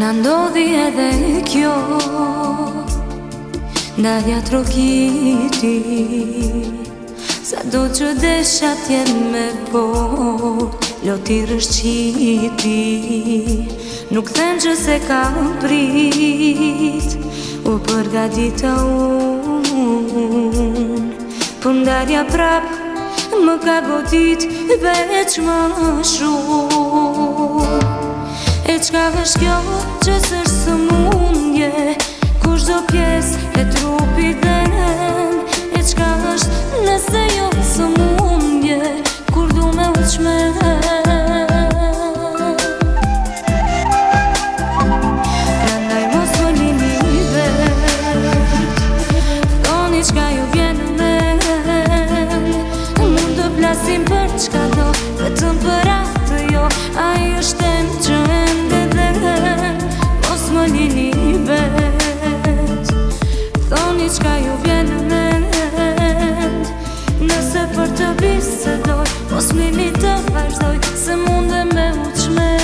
Na ndodhi edhe kjo ndarja trokiti, sa do që desha t'jem me po loti rëshqiti. Nuk them që se ka prit u përgatita unë, për ndarja prap më ka godit veç më shumë. E qka është kjo që s'është së mundje, kush do pjesë e trupit dhe nën. E qka është nëse jo së mundje, kur du me uqmen. Prandaj mos më lini vet, thoni qka ju vjen me. Mund të plasim për qka do, vetëm për atë jo. Ai është tem që ende dhe mos më lini vet, thoni qka ju vjen me. Nëse për të bisedoj, mos më lini të vazhdoj, se munde me uqmen.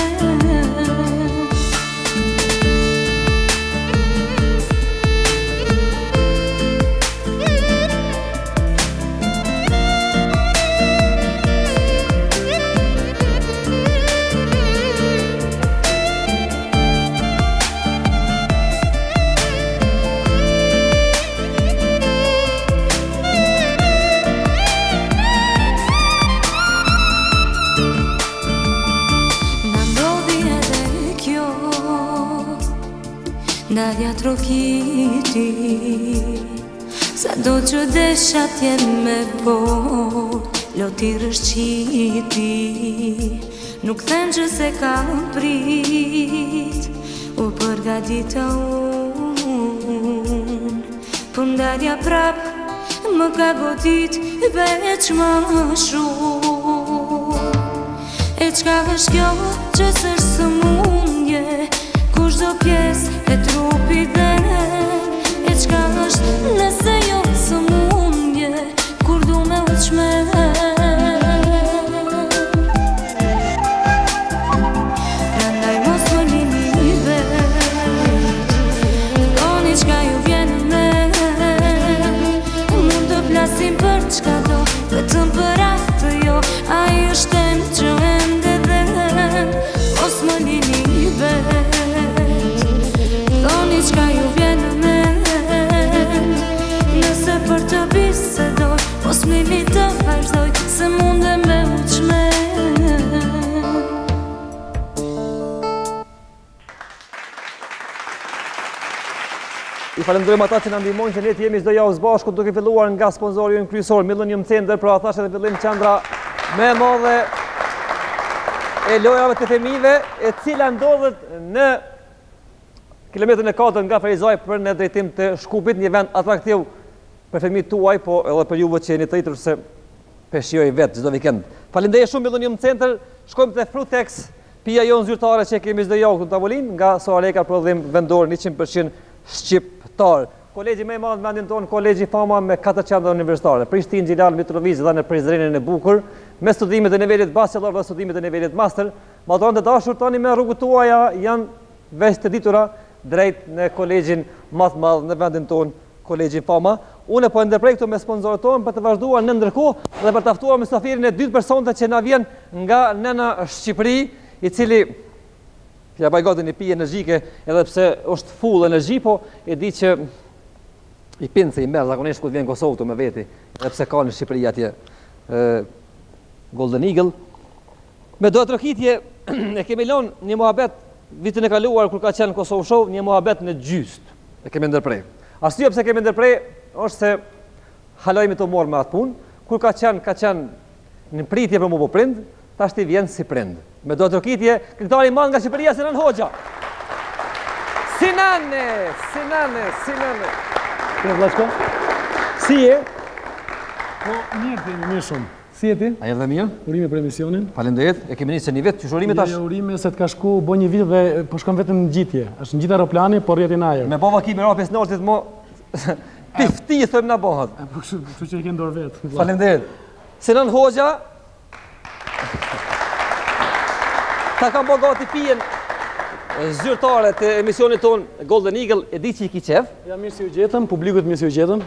Ndarja trokiti, sa do që desha t'jem me po loti rëshqiti. Nuk them që se ka prit u përgatita unë, për ndarja prap më ka godit veç më shumë. E qka është kjo që s'është së mundje, kush do pjesë e trupit dhe nën. E qka është nëse jo së mundje, kur du me uqmen. Prandaj mos më lini vet, thoni qka ju vjen me. Mund të plasim për qka do, vetëm për atë jo. Ai është tem që ende dhe mos më lini vet, thoni qka ju vjen me. Nëse për të bisedoj, mos më lini të vazhdoj, se munde me uqmen. I falenderojmë ata që na ndihmojnë që ne të jemi çdo javë së bashku, duke filluar nga sponsori ynë kryesor Millennium Center, pra thash edhe fillim qendra më e madhe e lojrave të fëmijëve, e cila ndodhet në kilometrin e 4 nga Ferizaj për në drejtim të Shkupit, një vend atraktiv për fëmijët tuaj, po edhe për juve që jeni të rritur se peshjoj vetë çdo vikend. Faleminderit shumë Millennium Center. Shkojmë te Frutex, pija jonë zyrtare që kemi çdo javë në tavolinë, nga Soareka prodhim vendor 100% shqiptar. Kolegji më i madh në vendin tonë, Kolegji Fama me 4 qendra universitare, Prishtinë, Xhilal, Mitrovic dhe në Prizrenën e bukur, me studimet e nivelit bachelor dhe studimet e nivelit master. Mallron të dashur tani me rrugët tuaja janë veç të ditura drejt në kolegjin më të madh në vendin tonë, Kolegji Fama. Unë po ndërprej këtu me sponsorët tonë për të vazhduar në ndërkohë dhe për të ftuar mysafirin e dytë personave që na vjen nga nëna Shqipëri, i cili ja bajgati një pije energjike, edhe pse është full energji, po e di që i pinë se i merë zakonisht ku të vjen Kosovë të me veti, edhe pse ka në Shqipëri atje Golden Eagle. Me do trokitje e kemi lënë një muhabet vitin e kaluar kur ka qenë Kosovë Show, një muhabet në gjyst e kemi ndërprej. Arsye pse kemi ndërprej është se halojmë të morë me atë punë, kur ka qenë në pritje për mu po prind, tash ti vjen si prind. Me do trokitje, këngëtari i madh nga Shqipëria, Sinan Hoxha. Sinane. Kërë Vlaçko? Si e? Po, mirë shumë. Si e ti? A je dhe mirë? Urime për emisionin. Falenderit, e kemi nisë një vit, që urime tash? Urime se të ka shku, bo një vit dhe po shkon vetëm në gjitje. Është në gjitë aeroplani, por rjeti në ajer. Me bova kimi rapjes në ortit mo, pifti i thëmë në bohat. Po kështu që e ke ndorë vetë. Falenderit. Sinan Hoxha, ta kam bo gati pijen zyrtare të emisionit ton Golden Eagle, e di që i ki qef. Ja, mirë si u gjetëm, publikut mirë si u gjetëm.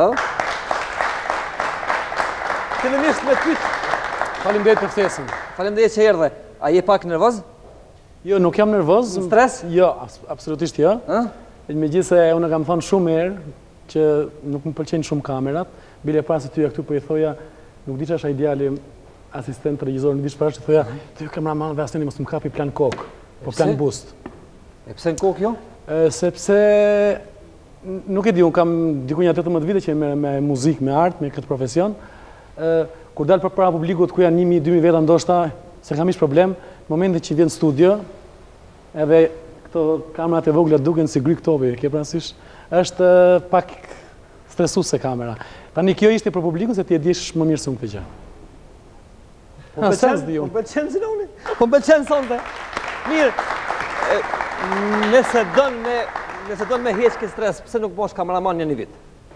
Fillimisht me pyet. Faleminderit për ftesën. Faleminderit që erdhe. A je pak nervoz? Jo, nuk jam nervoz. Stres? Jo, absolutisht jo. Megjithëse unë kam thënë shumë herë që nuk më pëlqejnë shumë kamerat, bile para se tyja këtu po i thoja, nuk di ç'është ideali asistent regjisor, nuk di ç'para që thoja, ty kameraman dhe asnjë mos më kapi plan kokë, po plan bust. E pse në kokë jo? Sepse nuk e di, unë kam diku 18 vite që me muzikë, me art, me këtë profesion. Kur dal përpara publikut ku janë 1000-2000 veta ndoshta, se kam ish problem, në momentin që vjen studio, edhe këto kamerat e vogla duken si gry këtovi, ke parasysh, është pak stresuese kamera. Tani kjo ishte për publikun se ti e dish më mirë se unë këtë gjë. Po pëlqen Zinoni? Po pëlqen sonte. Mirë. Nëse don me heq këtë stres, pse nuk bosh kameraman një vit?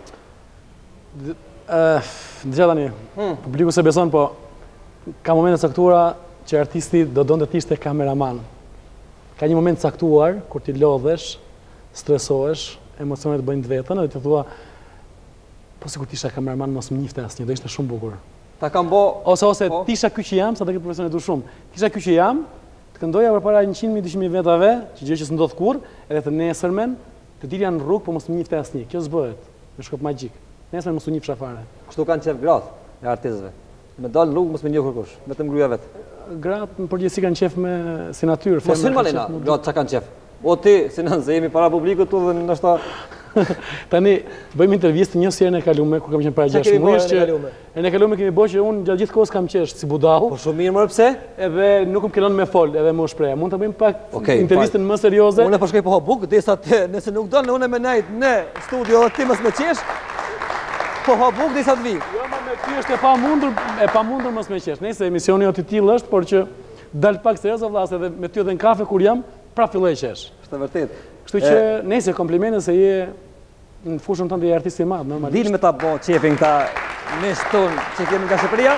Dëgjoj tani. Publiku se beson, po ka momente caktuara që artisti do donte të ishte kameraman. Ka një moment caktuar kur ti lodhesh, stresohesh, emocionet bëjnë të vetën dhe ti thua po sikur ti isha kameraman mos më njifte asnjë, do ishte shumë bukur. Ta kam bo... Ose ti isha ky që jam, sa të këtë profesionet du shumë. Ti isha ky që jam, të këndoja përpara 100.000-200.000 vetave, që gjë që s'ndodh kur, edhe të nesërmen, të dilja në rrugë, po mos më njifte asnjë. Kjo s'bëhet, me shkop magjik. Nesërmen mos u njifsha fare. Kështu kanë qef gratë e artistëve. Me dalë në rrugë mos më njeh kërkush, vetëm gruaja vet. Gratë në përgjithësi kanë qef me si natyrë. Mos hin malena, gratë çka kanë qef. O ti, si nëse jemi para publikut tu dhe ndoshta tani bëjmë intervistë një herë në kalume kur kam qenë para 6 muajsh që në kalume kemi bërë që unë gjatë gjithë kohës kam qesh si budall. Po shumë mirë më pse? Edhe nuk më kellon me fol, edhe më shpreh. Mund ta bëjmë pak intervistën më serioze. Unë po shkoj po habuk, derisa nëse nuk don unë me najt në studio dhe ti mos më qesh. Po habuk derisa të vi. Jo, ma me ty është e pamundur mos më qesh. Nëse emisioni jot i tillë është, por që dal pak serioz vëlla, edhe me ty edhe në kafe kur jam, pra filloj qesh. Është vërtet. Kështu që nëse komplimente se je në fushën tënde je artist i madh, normalisht. Dil me ta bë çepin këta mes ton që kemi nga Shqipëria.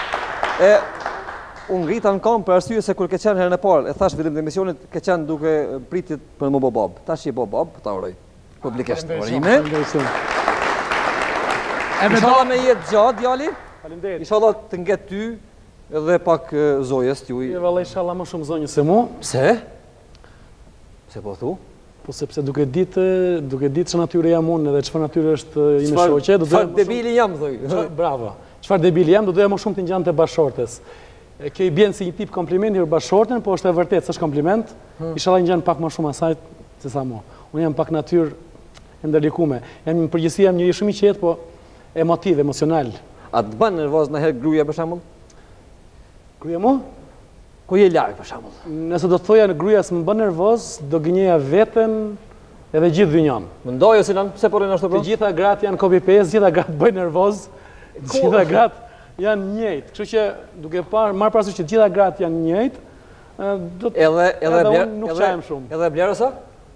Unë ngrita në kam për arsye se kur ke qenë herën e parë, e thash fillim të emisionit, ke qenë duke pritit për më bob. Tash je bob, ta uroj. Publikisht. Urime. Inshallah me jetë gjatë djali. Faleminderit. Inshallah të nget ty edhe pak zojës t'juj. Je vallai inshallah më shumë zonjë se mua. Pse? Pse po thu? Po sepse duke ditë çfarë natyre jam unë dhe çfarë natyre është ime shoqe, do të çfarë debili jam thoj. Bravo. Çfarë debili jam, do doja më shumë të ngjante bashortes. Kjo i bën si një tip komplimenti për bashorten, po është e vërtetë, s'është kompliment. Inshallah ngjan pak më shumë asaj se sa mua. Unë jam pak natyrë e ndërlikume. Jam në përgjithësi jam njëri shumë i qetë, po emotiv, emocional. A të bën nervoz ndonjëherë gruaja për shembull? Gruaja mua? Ku je larg për shembull? Nëse do të thoja në gruaja s'më bën nervoz, do gënjeja veten edhe gjithë dynjan. Mendoj ose lan pse po rrin ashtu po? Të gjitha gratë janë copy paste, gjitha gratë bëjnë nervoz, gjitha gratë janë njëjtë. Kështu që duke marr parasysh që gjitha gratë janë njëjtë, do të edhe nuk çajem shumë. Edhe Blerësa?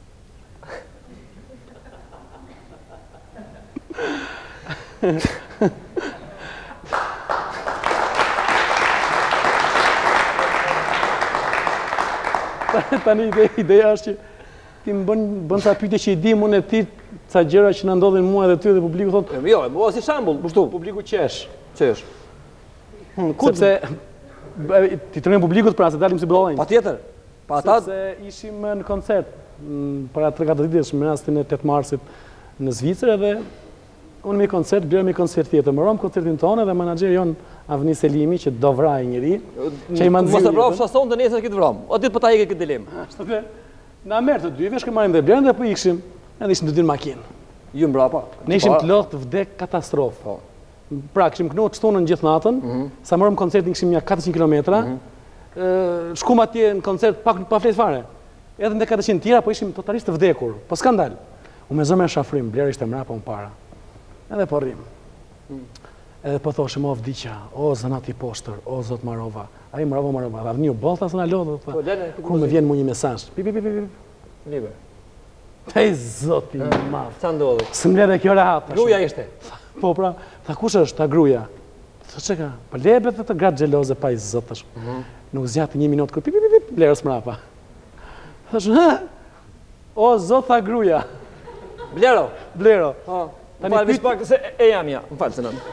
Tani ideja është që ti më bën sa pyetje që i di unë e ti ca gjëra që na ndodhin mua dhe ty dhe publiku thotë. Jo, mua si shembull, kështu. Publiku qesh. Qesh. Sepse ti tregon publikut pra se dalim si budallënj. Patjetër. Pa ata se ishim në koncert para 3-4 ditësh në rastin e 8 marsit në Zvicër edhe unë mi koncert, blerë mi koncert tjetër. Më rom koncertin tonë dhe menaxheri jon Avni Selimi që do vraj njëri. Që i mos e vrap shason të nesër këtë vram. O ditë po ta ikë këtë dilemë. Ashtu që na merr të dy vesh që marrim dhe blerën dhe po ikshim. Edhe ishim të dy në makinë. Ju mbrapa. Ne ishim të lodhë të vdek katastrofë. Pra kishim kënuar çtonën gjithë natën. Sa morëm koncertin kishim ja 400 kilometra. Shkum atje në koncert pa flet fare. Edhe ndë 400 tjera po ishim totalisht të vdekur. Po skandal. U me zëmë shafrim, blerë ishte mrapa unë para. Edhe po rrim. Edhe po thoshim o vdiqa, o zanati poshtër, o zot Marova. Ai Marova, avniu bollta se na lodhë. Ku më vjen mu një mesazh. Pi. Liber. Te zoti i madh. Ç'a ndodhi? S'mbledh kjo rehat. Gruaja ishte. Po pra, tha kush është ta gruaja? Tha çka? Po lebet të gratë xheloze pa i zot tash. Nuk zgjat një minutë kur pi blerës mrapa. Thash, o, zot, tha gruaja. Blero. Blero. Më falë, vish pak se e jam ja. Më falë, Sinan.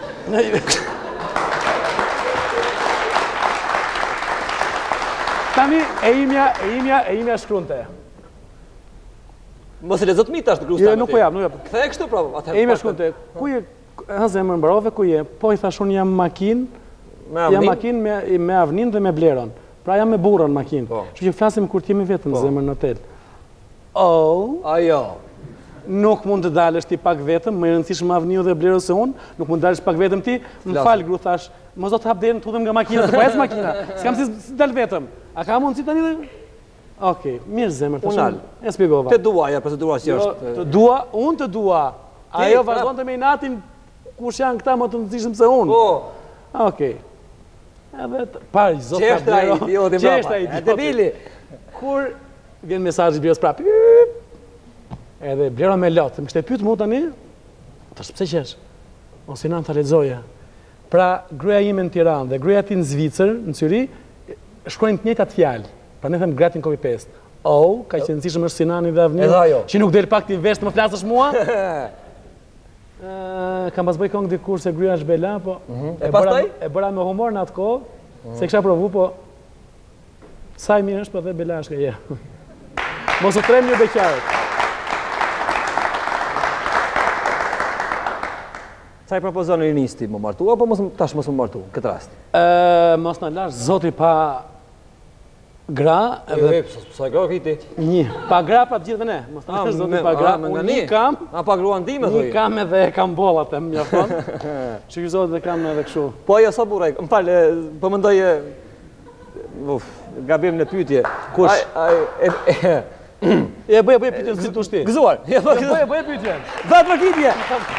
Tani, e imja shkrunte. Mos e lexot mi tash të gruas Jo, tani. nuk po jap, nuk jap. Kthej kështu pra. E imja shkrunte. Ku je? Ha zemër mbarove, ku je? Po i thash unë jam makinë. Jam makinë me Avnin dhe me Bleron. Pra jam me burrën makinë. Kështu që flasim kur t'jemi vetëm zemër në hotel. Oh, ajo. Nuk mund të dalësh ti pak vetëm, më e rëndësishëm Avniu dhe Blero se unë, nuk mund të dalësh pak vetëm ti. Më fal, gru thash, mos do të hap derën, tudhem nga makina, se po ecë makina. S'kam si dal vetëm. A ka mundësi tani dhe? Okej, mirë zemër, tash. E shpjegova. Të duaja, procedura që është. Të dua, unë të dua. Ajo vazhdonte me inatin kush janë këta më të rëndësishëm se unë. Po. Okej. Edhe pari zot ka Blero. Qeshta idioti. Kur vjen mesazhi Bleros prapë. Edhe Blero me lot, më kishte pyet mua tani, tash pse qesh? Ose Sinan ta lexoja. Pra, gruaja ime në Tiranë dhe gruaja ti në Zvicër, në Cyri, shkruajnë të njëjtat fjalë. Pra ne them gratin copy paste. Oh, ka që rëndësishëm është Sinani dhe Avniu, që nuk del pak ti vesh të më flasësh mua. Kam pas bëj këngë dikur se gruaja është bela, po e bëra me humor në atë kohë, se kisha provu, po sa i mirë është, po dhe bela është ka je. Mos u trem një beqarët. Sa i propozon rinisti, më martu, apo tash mos më martu, këtë rast? Mos në lash zoti pa gra, sa gra kiti? Një, pa gra pa të gjithë dhe ne. Mos në lash zoti pa gra, unë një kam. A pa gruan time, thoi? Një kam edhe kam bollat e më mjafton. Që kjo zoti dhe kam edhe kështu. Po ajo sa buraj, më falë, po mendoj gabim në pyetje. Kush? E bëj pyetjen si tu shti. Gëzuar. Bëj pyetjen. Vat vakitje.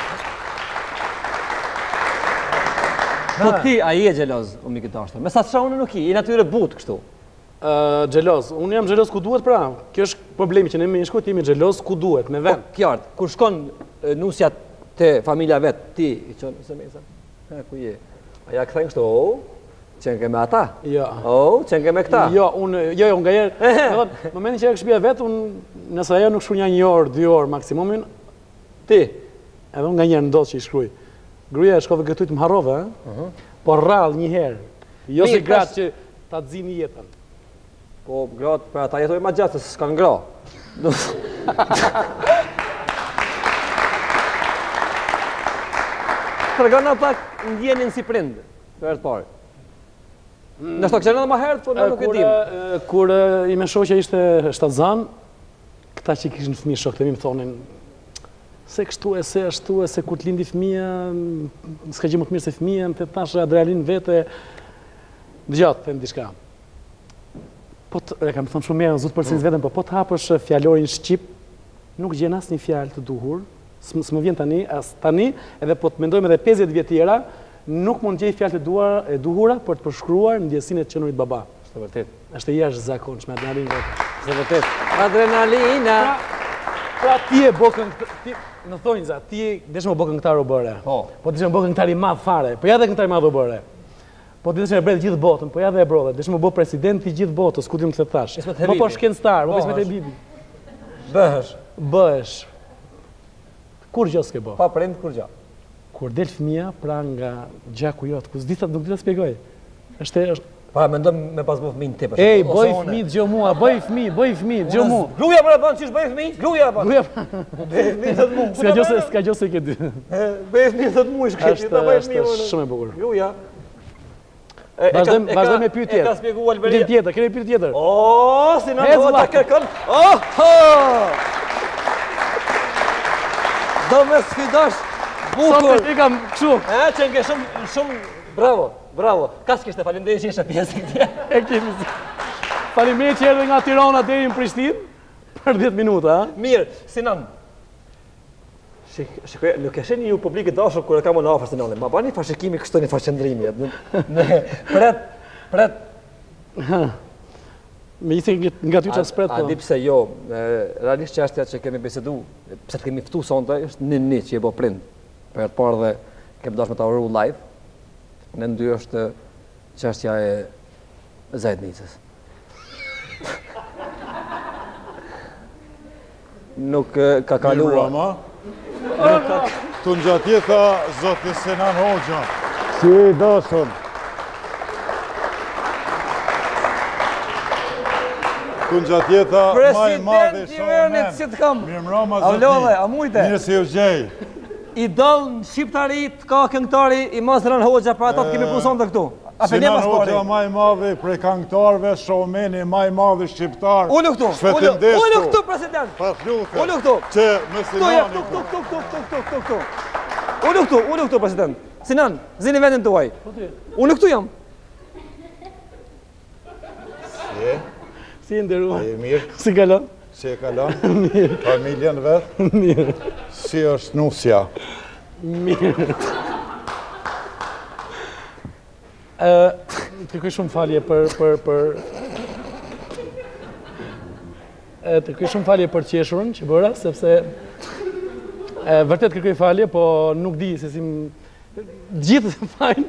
Po ti, a je gjeloz, o mi këtë ashtë? Me sa të shra unë nuk i natyre but kështu. Gjeloz, unë jam gjeloz ku duhet pra. Kjo është problemi që ne me shku, ti jemi gjeloz ku duhet, me vend. Po, kjartë, kur shkon nusja të familja vetë, ti, i qonë, se me isa, ku je? A ja këthejnë kështu, qenë ke me ata? Jo. Qenë ke me këta? Jo, nga jerë, në momentin që e këshpia vetë, nëse ajo nuk shkruja 1 orë, 2 orë maksimumin, ti? Edhe unë nga njerë ndodhë që i shkruj. Gruja e shkove gëtujt më harove, por rralë një herë. Jo si gratë që ta të zini jetën. Po, gratë, për ata jetoj ma gjatë, se s'kanë gra. Tërgana pak ndjenin si prindë, për herë të parë. Nështë të kësherën dhe ma herët, po në nuk e dim. Kur i me shoqja ishte shtatzan, këta që i kishin fëmijë shokët e mi më thonin, se kështu e se ashtu e se kur t'lindi fëmija, s'ka gjë më të mirë se fëmija, më të thashë adrenalin vete, dëgjatë, them diçka. Po të, kam thonë shumë mirë, zotë përsinës vetëm, po të hapësh fjallorin Shqip, nuk gjen asë një fjallë të duhur, s'më vjen tani, as tani, edhe po të mendojmë edhe 50 vjet tjera, nuk mund gjej fjallë të duhura, për të përshkruar në ndjesinë e qenurit baba. Është vërtet. Është jashtëzakonshme adrenalin vetë. Është vërtet. Adrenalina. Pra ti e bokën, në thonjë za, ti desh më bokën këtar u bëre. Po desh më bokën këtar i madh fare, po ja dhe këtar i madh u bëre. Po desh më bret gjithë botën, po ja dhe e brodhe, desh më bë president i gjithë botës, ku ti më the thash. Po shkencëtar, po Ismet Hebibi. Bëhesh. Kur gjë s'ke bë? Pa prind kur gjë. Kur del fëmia pra nga gjaku jot, ku s'di nuk di ta shpjegoj. Është pa mendoj me pas bëj fëmijë tepër. Ej, bëj fëmijë dëgjoj mua, bëj fëmijë dëgjoj mua. Gruaja më bën çish bëj fëmijë? Gruaja bën. Bëj fëmijë të mua. S'ka gjë se ke dy. Bëj fëmijë të mua, shkëti ta bëj fëmijë. Është shumë e bukur. Gruaja. Vazhdojmë me pyetje tjetër. Ka shpjeguar Alberia. Pyetje tjetër, kemi pyetje tjetër. Si na do ta kërkon? Do me sfidosh bukur. Sot e kam kështu. Që nge shumë bravo. Bravo. Kas kishte faleminderit që ishe pjesë këtij. E kemi. Faleminderit që erdhe nga Tirana deri në Prishtinë për 10 minuta, ha? Mirë, Sinan. Shikoj, nuk e sheni ju publikut dashur kur e kam në afër Sinanit. Ma bani fashikimi kështu në faqendrimi. Pret. Me isi nga ty që spret, po. A di pse jo, realisht çështja që kemi bisedu, pse të kemi ftu sonte, është një që je bo prind. Për të parë dhe kemi dashur me ta uroj live. Në dy është çështja e Zajdnicës. nuk ka kaluar. Të ngjatjeta zoti Sinan Hoxha. Si i dashur. Të ngjatjeta më e madhe Presidenti si të kam. Mirëmbrëma A zoti. vlodhe, a mujte? Mirë se u gjej. Idol në shqiptarit ka këngëtari i Sinan Hoxha, për ata të kemi punon të këtu. A për ne Sinan pas pari? Hoxha më i madhe prej këngëtarëve, showmeni më i madh shqiptar. Ullu këtu, ullu këtu, president. Patriotët. Ullu këtu. Që me Sinanin. Këtu. Ullu këtu, president. Sinan, zini vendin tuaj. Unë këtu jam. Si e nderuar? E mirë. Si kalon? Si e kalon? Familjen vetë? Mirë. Si është nusja? Mirë. Të kërkoj shumë falje të kërkoj shumë falje për qeshurën që bëra, sepse vërtet kërkoj falje, po nuk di se si gjithë të fajnë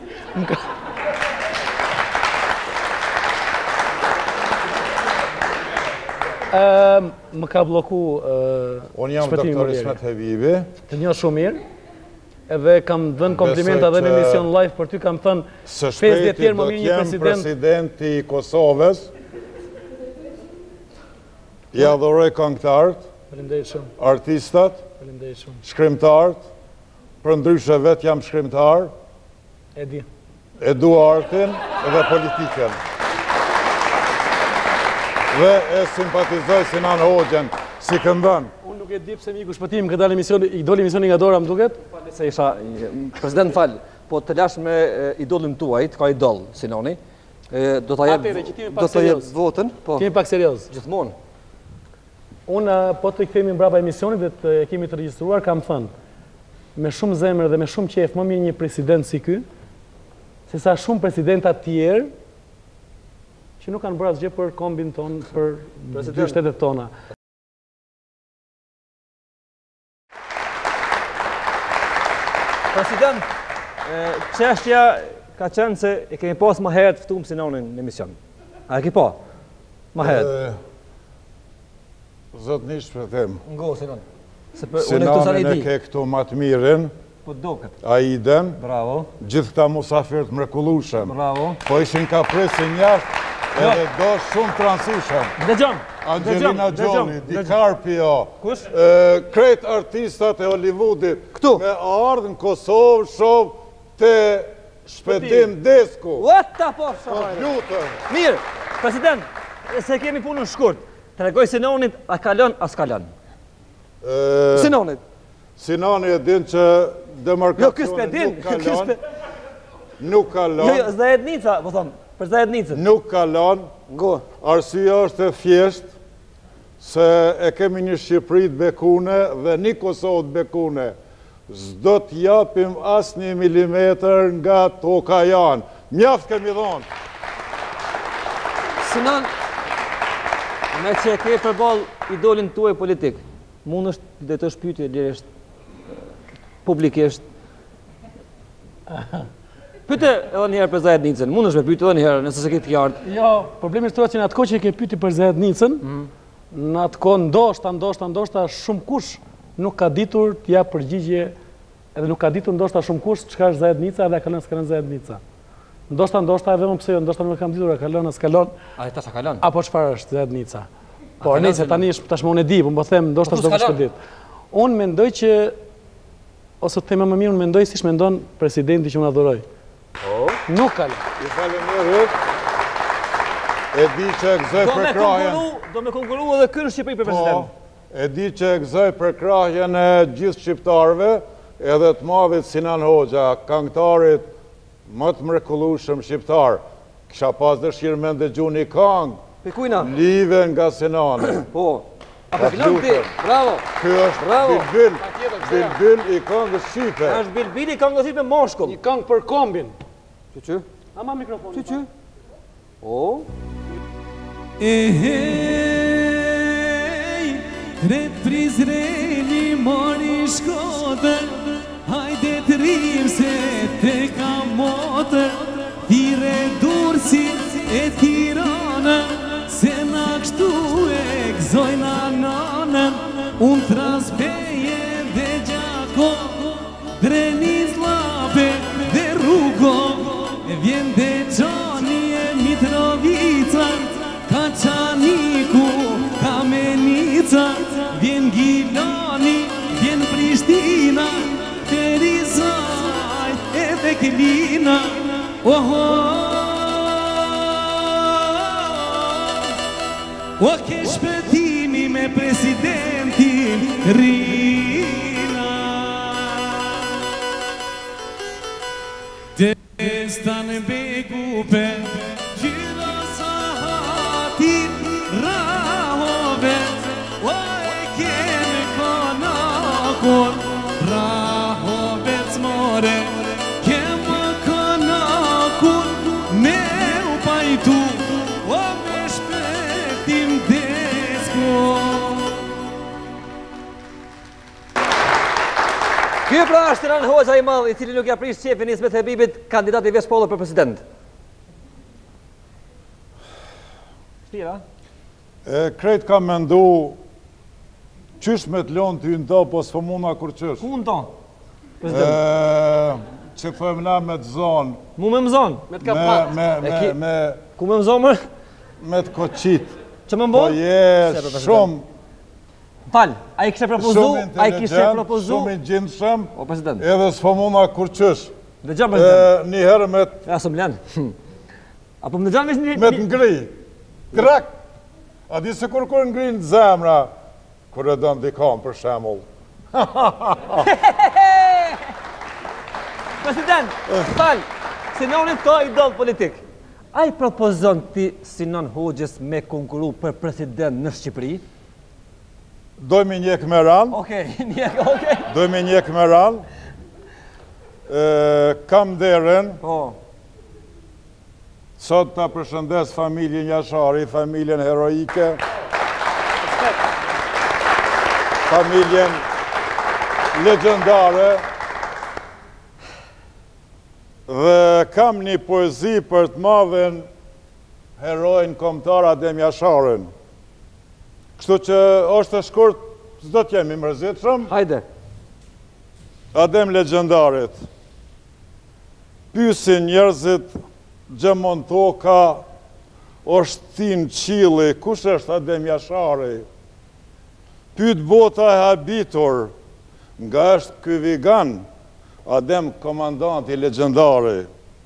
më ka bloku Unë jam doktor Ismet Hebibi. Të njoh shumë mirë. Edhe kam dhënë komplimenta dhe në emision live për ty, kam thënë 50 vjet tjerë më mirë një presidenti i Kosovës. I adhuroj këngëtarët, Faleminderit shumë. artistat, Faleminderit shumë. shkrimtarët, për ndryshe vetë jam shkrimtar, E di. e dua artin dhe politikën. Dhe e simpatizoj Sinan Hoxhën si këndon. Unë nuk e di pse miku shpëtim këtë dalë emisioni, i doli emisioni nga dora, më duket. Se isha, president fal, po të lash me idolin tuaj, ka idol, Sinoni. Do të jep votën, po. Kemi pak serioz. Gjithmonë. Unë po të kthehemi mbrapa emisionit dhe të kemi të regjistruar, kam thënë me shumë zemër dhe me shumë qejf më mirë një president si ky, se sa shumë presidenta të tjerë që nuk kanë bërë asgjë për kombin ton, për dy shtetet tona. President, çështja ka qenë se e kemi pas më herët ftuar Sinonin në emision. A e ke pa? Më herët. Zotnisht për them. Ngo, Sinon. Sinonin e ke këtu më të mirën, po duket. Aiden, Bravo. gjithë këta musafirët mrekullueshëm. Bravo. Po ishin ka presin jashtë, edhe do shumë transushëm. Dëgjom. Angelina Jolie, DiCaprio, Kush? krejt artistat e Hollywoodit, Këtu. me ardhë në Kosovë, shoh të Shpëtim Desku. What the po? Kompjuter. Mirë, president, se kemi punën shkurt. Tregoj Sinonit, a kalon, as kalon. Sinonit. Sinani e din që Jo, ky s'pe demarkacioni din. nuk kalon. Nuk kalon. Jo, Zajednica, po thon, për Zajednicën. Nuk kalon. Ngo. Arsyeja është e thjeshtë se e kemi një Shqipëri të bekune dhe një Kosovë të bekune. S'do t'japim as 1 milimetër nga toka janë. Mjaft kemi dhonë. Sinon, me që ke përball idolin tuaj politik, mund është dhe të shpytje lirisht publikisht. Pyte edhe njëherë për Zajednicën, mund është me pyte edhe njëherë, nëse se ke të jartë. Jo, problemi është që në atë kohë që ke pyti për Zajednicën, në atë kohë ndoshta shumë kush nuk ka ditur t'ja përgjigje, edhe nuk ka ditur ndoshta shumë kush çka është Zajednica dhe a kalon s'kalon Zajednica. Ndoshta edhe më pse jo, ndoshta nuk kam ditur a kalon as kalon. A e ta sa kalon? Apo çfarë është Zajednica? Po, nëse tani tashmë unë e di, po më them ndoshta s'do të shpëdit. Unë mendoj që ose të them më mirë, unë mendoj siç mendon presidenti që unë adhuroj. Nuk kalon. I faleminderit. E di që e gëzoj për krahjen. Do me konkuru edhe kërë Shqipëri për president. E di që e gëzoj për krahjen e gjithë shqiptarëve, edhe të madhit Sinan Hoxha, këngëtarit më të mrekullueshëm shqiptar. Kisha pas dëshirë me ndëgju një këngë, Për kujna? live nga Sinani. Po. A për këllon ti? Bravo. Ky është Bravo. Bilbil i këngës shqipe. është Bilbili ka ngësit me moshkull. Një këngë për kombin. Që? Ama mikrofon. Që? O? Hej, reprizreni mori shkodër, hajde të rrim se te ka motër, thire dursi e Tirana, se na kështu e gëzojna nanën, unë vjen Deçani e Mitrovica, Kaçaniku, Kamenica, vjen Gilani, vjen Prishtina, Terizaj e Teklina, oho, o ke shpëtimi me presidentin Rina. Destan Bekupe, gjyra sahatin rahove, o e keme konakon, rahove t'more, keme konakon, me u pajtu, o me shpetim desko. Ky pra është Sinan Hoxha i madh, i cili nuk ja prish qefin Ismet Habibit, kandidat i Veshpollo për president. Shtira? Krejt ka mendu qysh me t'lon t'y ndo, po s'po muna kur qysh. Ku në tonë? President. Që thëmë na me t'zonë. Mu me më zonë? Me t'kapat. Ku me më zonë mërë? Me t'koqit. Që me më Po bonë? je shumë Falë, a i kishe propozu? A i kishe propozu? Shumë i gjindshëm, O, president. edhe s'po muna kur qysh. Dhe gjanë, president. Një herë me Ja, së më lenë. Apo më dhe gjanë vesh një... t'ngri. Krak. A di se kur ngri në zemra, kur e dënë dikon për shemull. President, falë, Sinanit ka idol politik. A i propozon ti Sinan Hoxhës me konkuru për president në Shqipëri? Dojmë njek me ranë. Okej, njek, okej. Dojmë njek me ranë. Kam derën, Po, sot ta përshëndes familjen Jashari, familjen heroike, familjen legendare, dhe kam një poezi për të madhen herojnë kombëtar Adem Jasharin. Kështu që është e shkurt, s'do t'jemi mërzitshëm. hajde. Adem legendarit. Pysin njerëzit gjemon toka, është tin qili, kush është Adem Jashari? Pyt bota e habitur, nga është ky vigan, Adem komandanti legendari.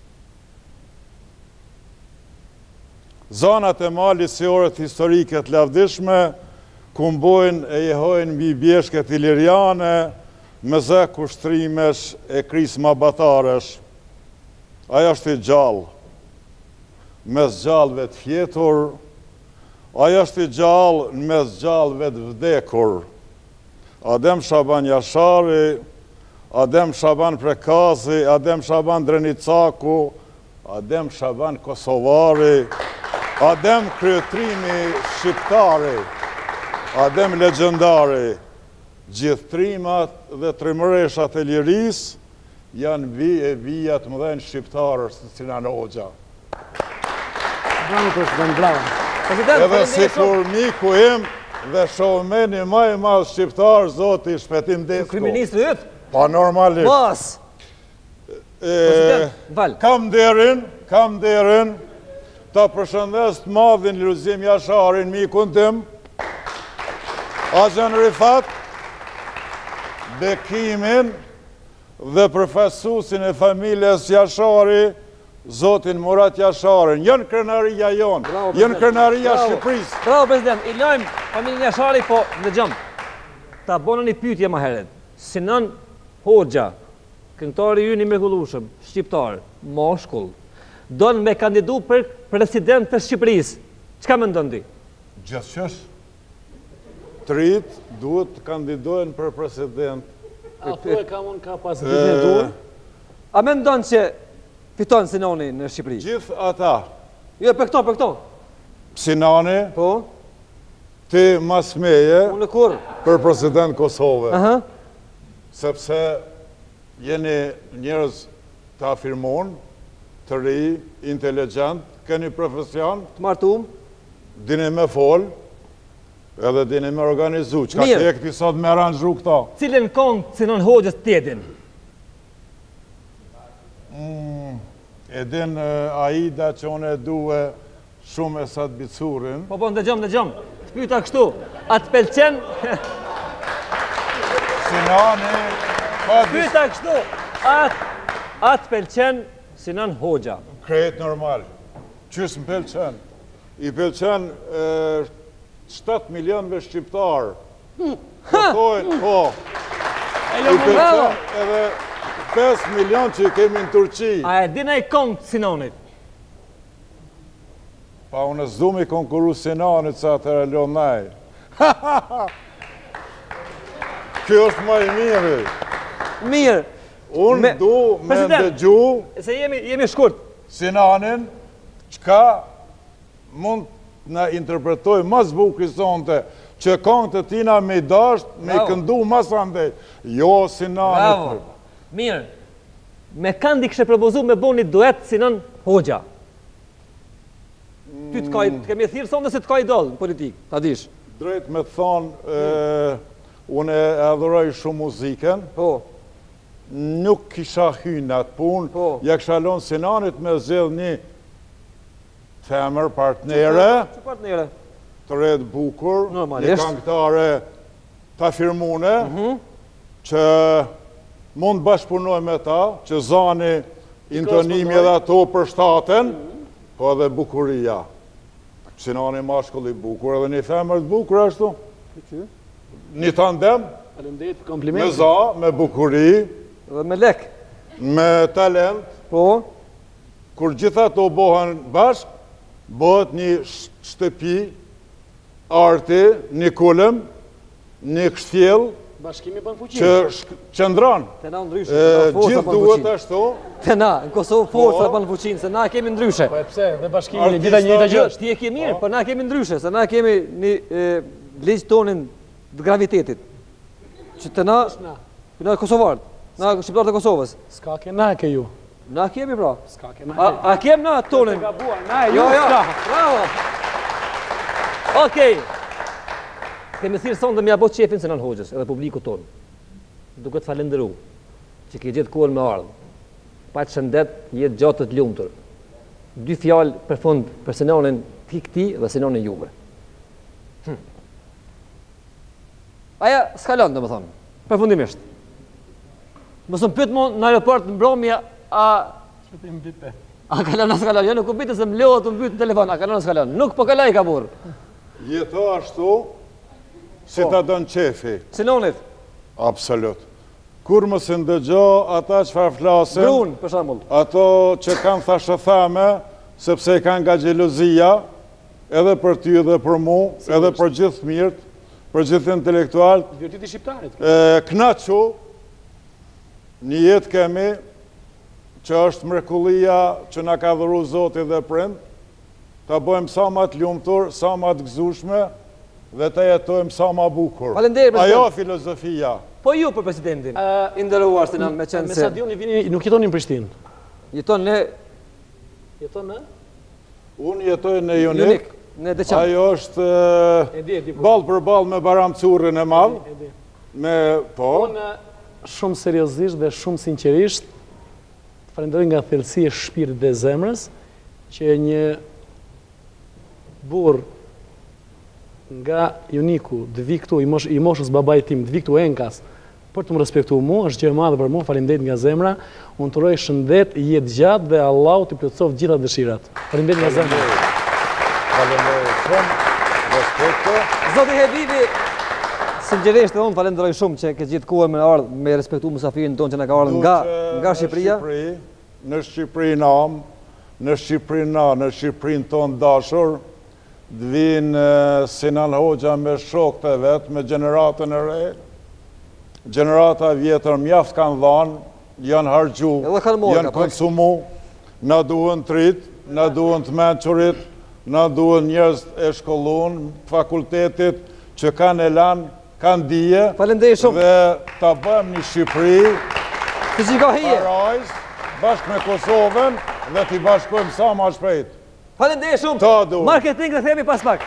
Zanat e mali si orët historike të lavdishme, ku mbojnë e jehojnë mbi bjeshket iliriane, me zë kushtrimesh e krisma bataresh. Aja është i gjallë, mes gjallëve të fjetur, aja është i gjallë mes gjallëve të vdekur. Adem Shaban Jashari, Adem Shaban Prekazi, Adem Shaban Drenicaku, Adem Shaban Kosovari, Adem Kryetrimi Shqiptari, Adem legendari, gjithë trimat dhe trimëreshat e liris janë vijat mëdhenj shqiptarës të Sinan Hoxha. Bravo, president, bravo. President, Edhe si kur miku im dhe showmeni më i madh shqiptar, zoti Shpetim Desko. Kriministri ytë? Pa normalisht. Mas! President, val. Kam derën, ta përshëndes të madhin Luzim Jasharin, mikun tim, Axhan Rifat, bekimin dhe përfaqësuesin e familjes Jashari, zotin Murat Jasharin. Jënë krenaria jonë, jënë krenaria Shqipërisë. Bravo, president. I lajmë familjen Jashari, po në gjëmë. Ta bonën një pyetje më herët. Sinan Hoxha, këngëtari ju një mrekullueshëm, shqiptar, moshkull, donë me kandidu për president të Shqipërisë. Çka mendon ti? Gjithçes, trit duhet të kandidojnë për president. A thua e kam unë kapacitetin e duhur? A mendon që fiton Sinani në Shqipëri? Gjithë ata, Jo, për këto. Sinani, Po, ti mas meje unë kur? për president Kosove, Aha. sepse jeni njerëz të afirmon, të ri, inteligent, keni profesion, Të martum? dini me fol, edhe dini me organizu. Qka Mirë. ke këti sot me aranjru këta? Cilën këngë Sinan Hoxhës t'edin? E din Aida që unë e duhe shumë e sa të bicurin. Po, ndëgjom. Të pyta kështu, a të pëlqen? Sinani... Pyta kështu, a të pëlqen Sinan Hoxha? Krejt normal. Qysë më pëlqen? I pëlqen 7 milionëve shqiptarë. Po. I pëlqen edhe 5 milion që i kemi në Turqi. A e dina i kongë Sinanit? Pa unë s'du mi konkuru Sinanit sa të relonaj. Kjo është ma i mirë. Mirë. Unë du me ndëgju... Se jemi shkurt. Sinanin, qka mund në interpretoj mas bukri sonte, që këngë të tina me i dasht, me i këndu mas andej. Jo, Sinanit. Bravo. Mirë. Me kandi kështë propozu me bo një duet Sinan Hoxha. Ty të kemi thirë sonde se të ka idol në politikë, ta dish. Drejt me të thonë, unë e adhuroj shumë muziken. Po. Nuk kisha hynë atë punë, ja kisha lonë Sinanit me zedh një femër, partnere. Që partnere? Të redë bukur, një këngëtare të afirmune, që mund bashkëpunoj me ta, që zani intonimi edhe ato për shtaten, po edhe bukuria. Sinani mashkulli bukur, edhe një femër të bukur ashtu. Një tandem, me za, me bukuri, dhe me lek, me talent, kur gjitha to bohen bashk, bëhet një shtëpi, arti, një kulem, një kështjel, që qëndran. Gjithë duhet ashtu. Të na, në Kosovë forca banë fuqinë, se na kemi ndryshe. Po e pse, dhe bashkimi një një gjë. Ti e ke mirë, po na kemi ndryshe, se na kemi një ligjë tonin të gravitetit. Që të na Kosovarët, na shqiptarët e Kosovës. Ska ke na ke ju. Na kemi pra. Ska ke na. A kem na tonin? Na e ju. Bravo. Okej. Kemi thirë sonë dhe mja bo qefin Sinan Hoxhës edhe publiku tonë. Duke të falenderu që ke gjithë kohën me ardhë. Pa të shëndet, jetë gjatë të lumëtur. 2 fjalë për fund për Sinanin ti dhe Sinanin juve. Aja s'kalon, dhe më thonë, përfundimisht. Mësëm pytë mu në aeroport në mbromja, a kalon, a s'kalon, jo nuk u bitë se më leo të më bytë në telefon, a kalon, a s'kalon. Nuk po kalaj ka burë. Jeto ashtu, si ta dënë qefi. Sinonit? Absolut. Kur më së ndëgjo ata që fa flasin... Grun, për shambull. Ato që kanë thashë thame, sepse kanë nga gjelozia, edhe për ty edhe për mu, edhe për gjithë mirët, për gjithë intelektualt. Virtyti shqiptarit. Knaqu, një jetë kemi, që është mrekullia që na ka dhuru Zoti dhe prind, ta bëjmë sa ma të lumtur, sa ma të gëzushme, dhe të jetojmë sa ma bukur. Falenderë, president. Ajo filozofia. Po ju për presidentin, inderuar Sinan me qenë se... Me sa dioni vini, nuk jetonin në Prishtinë. Jeton në... Jeton në? Unë jetoj në Junik. Në Deçan. Ajo është balë për balë me Baramcurin e madhë. Me, po... Unë shumë seriosisht dhe shumë sinqerisht, falenderoj nga thellësia e shpirtit dhe zemrës, që një burr nga Juniku, të vi këtu, i moshës babaj tim, të vi këtu Enkas, për të më respektu mu, është gjë e madhe për mu, faleminderit nga zemra, unë të uroj shëndet, jetë gjatë dhe Allahu t'i plotësoj gjitha dëshirat. Faleminderit nga zemra. Faleminderit shumë, respekto. Zoti Hebibi, sinqerisht edhe unë falenderoj shumë që ke gjithë kohën me respektu mësafirin tonë që na ka ardhur nga Shqipëria. Në Shqipëri nam, në Shqipërinë tonë dashur, të vinë Sinan Hoxha me shokët e vetë, me gjeneratën e re. Gjenerata vjetër mjaft kanë dhanë, janë hargju, janë konsumu, na duhen trit, na duhen të menqurit, na duhen njerëz e shkollun, fakultetit, që kanë elan, kanë dije, dhe ta bëjmë një Shqipëri, parajs, bashkë me Kosovën, dhe t'i bashkojmë sa ma shpejt. Falenderoj shumë. Marketing dhe themi pas pak.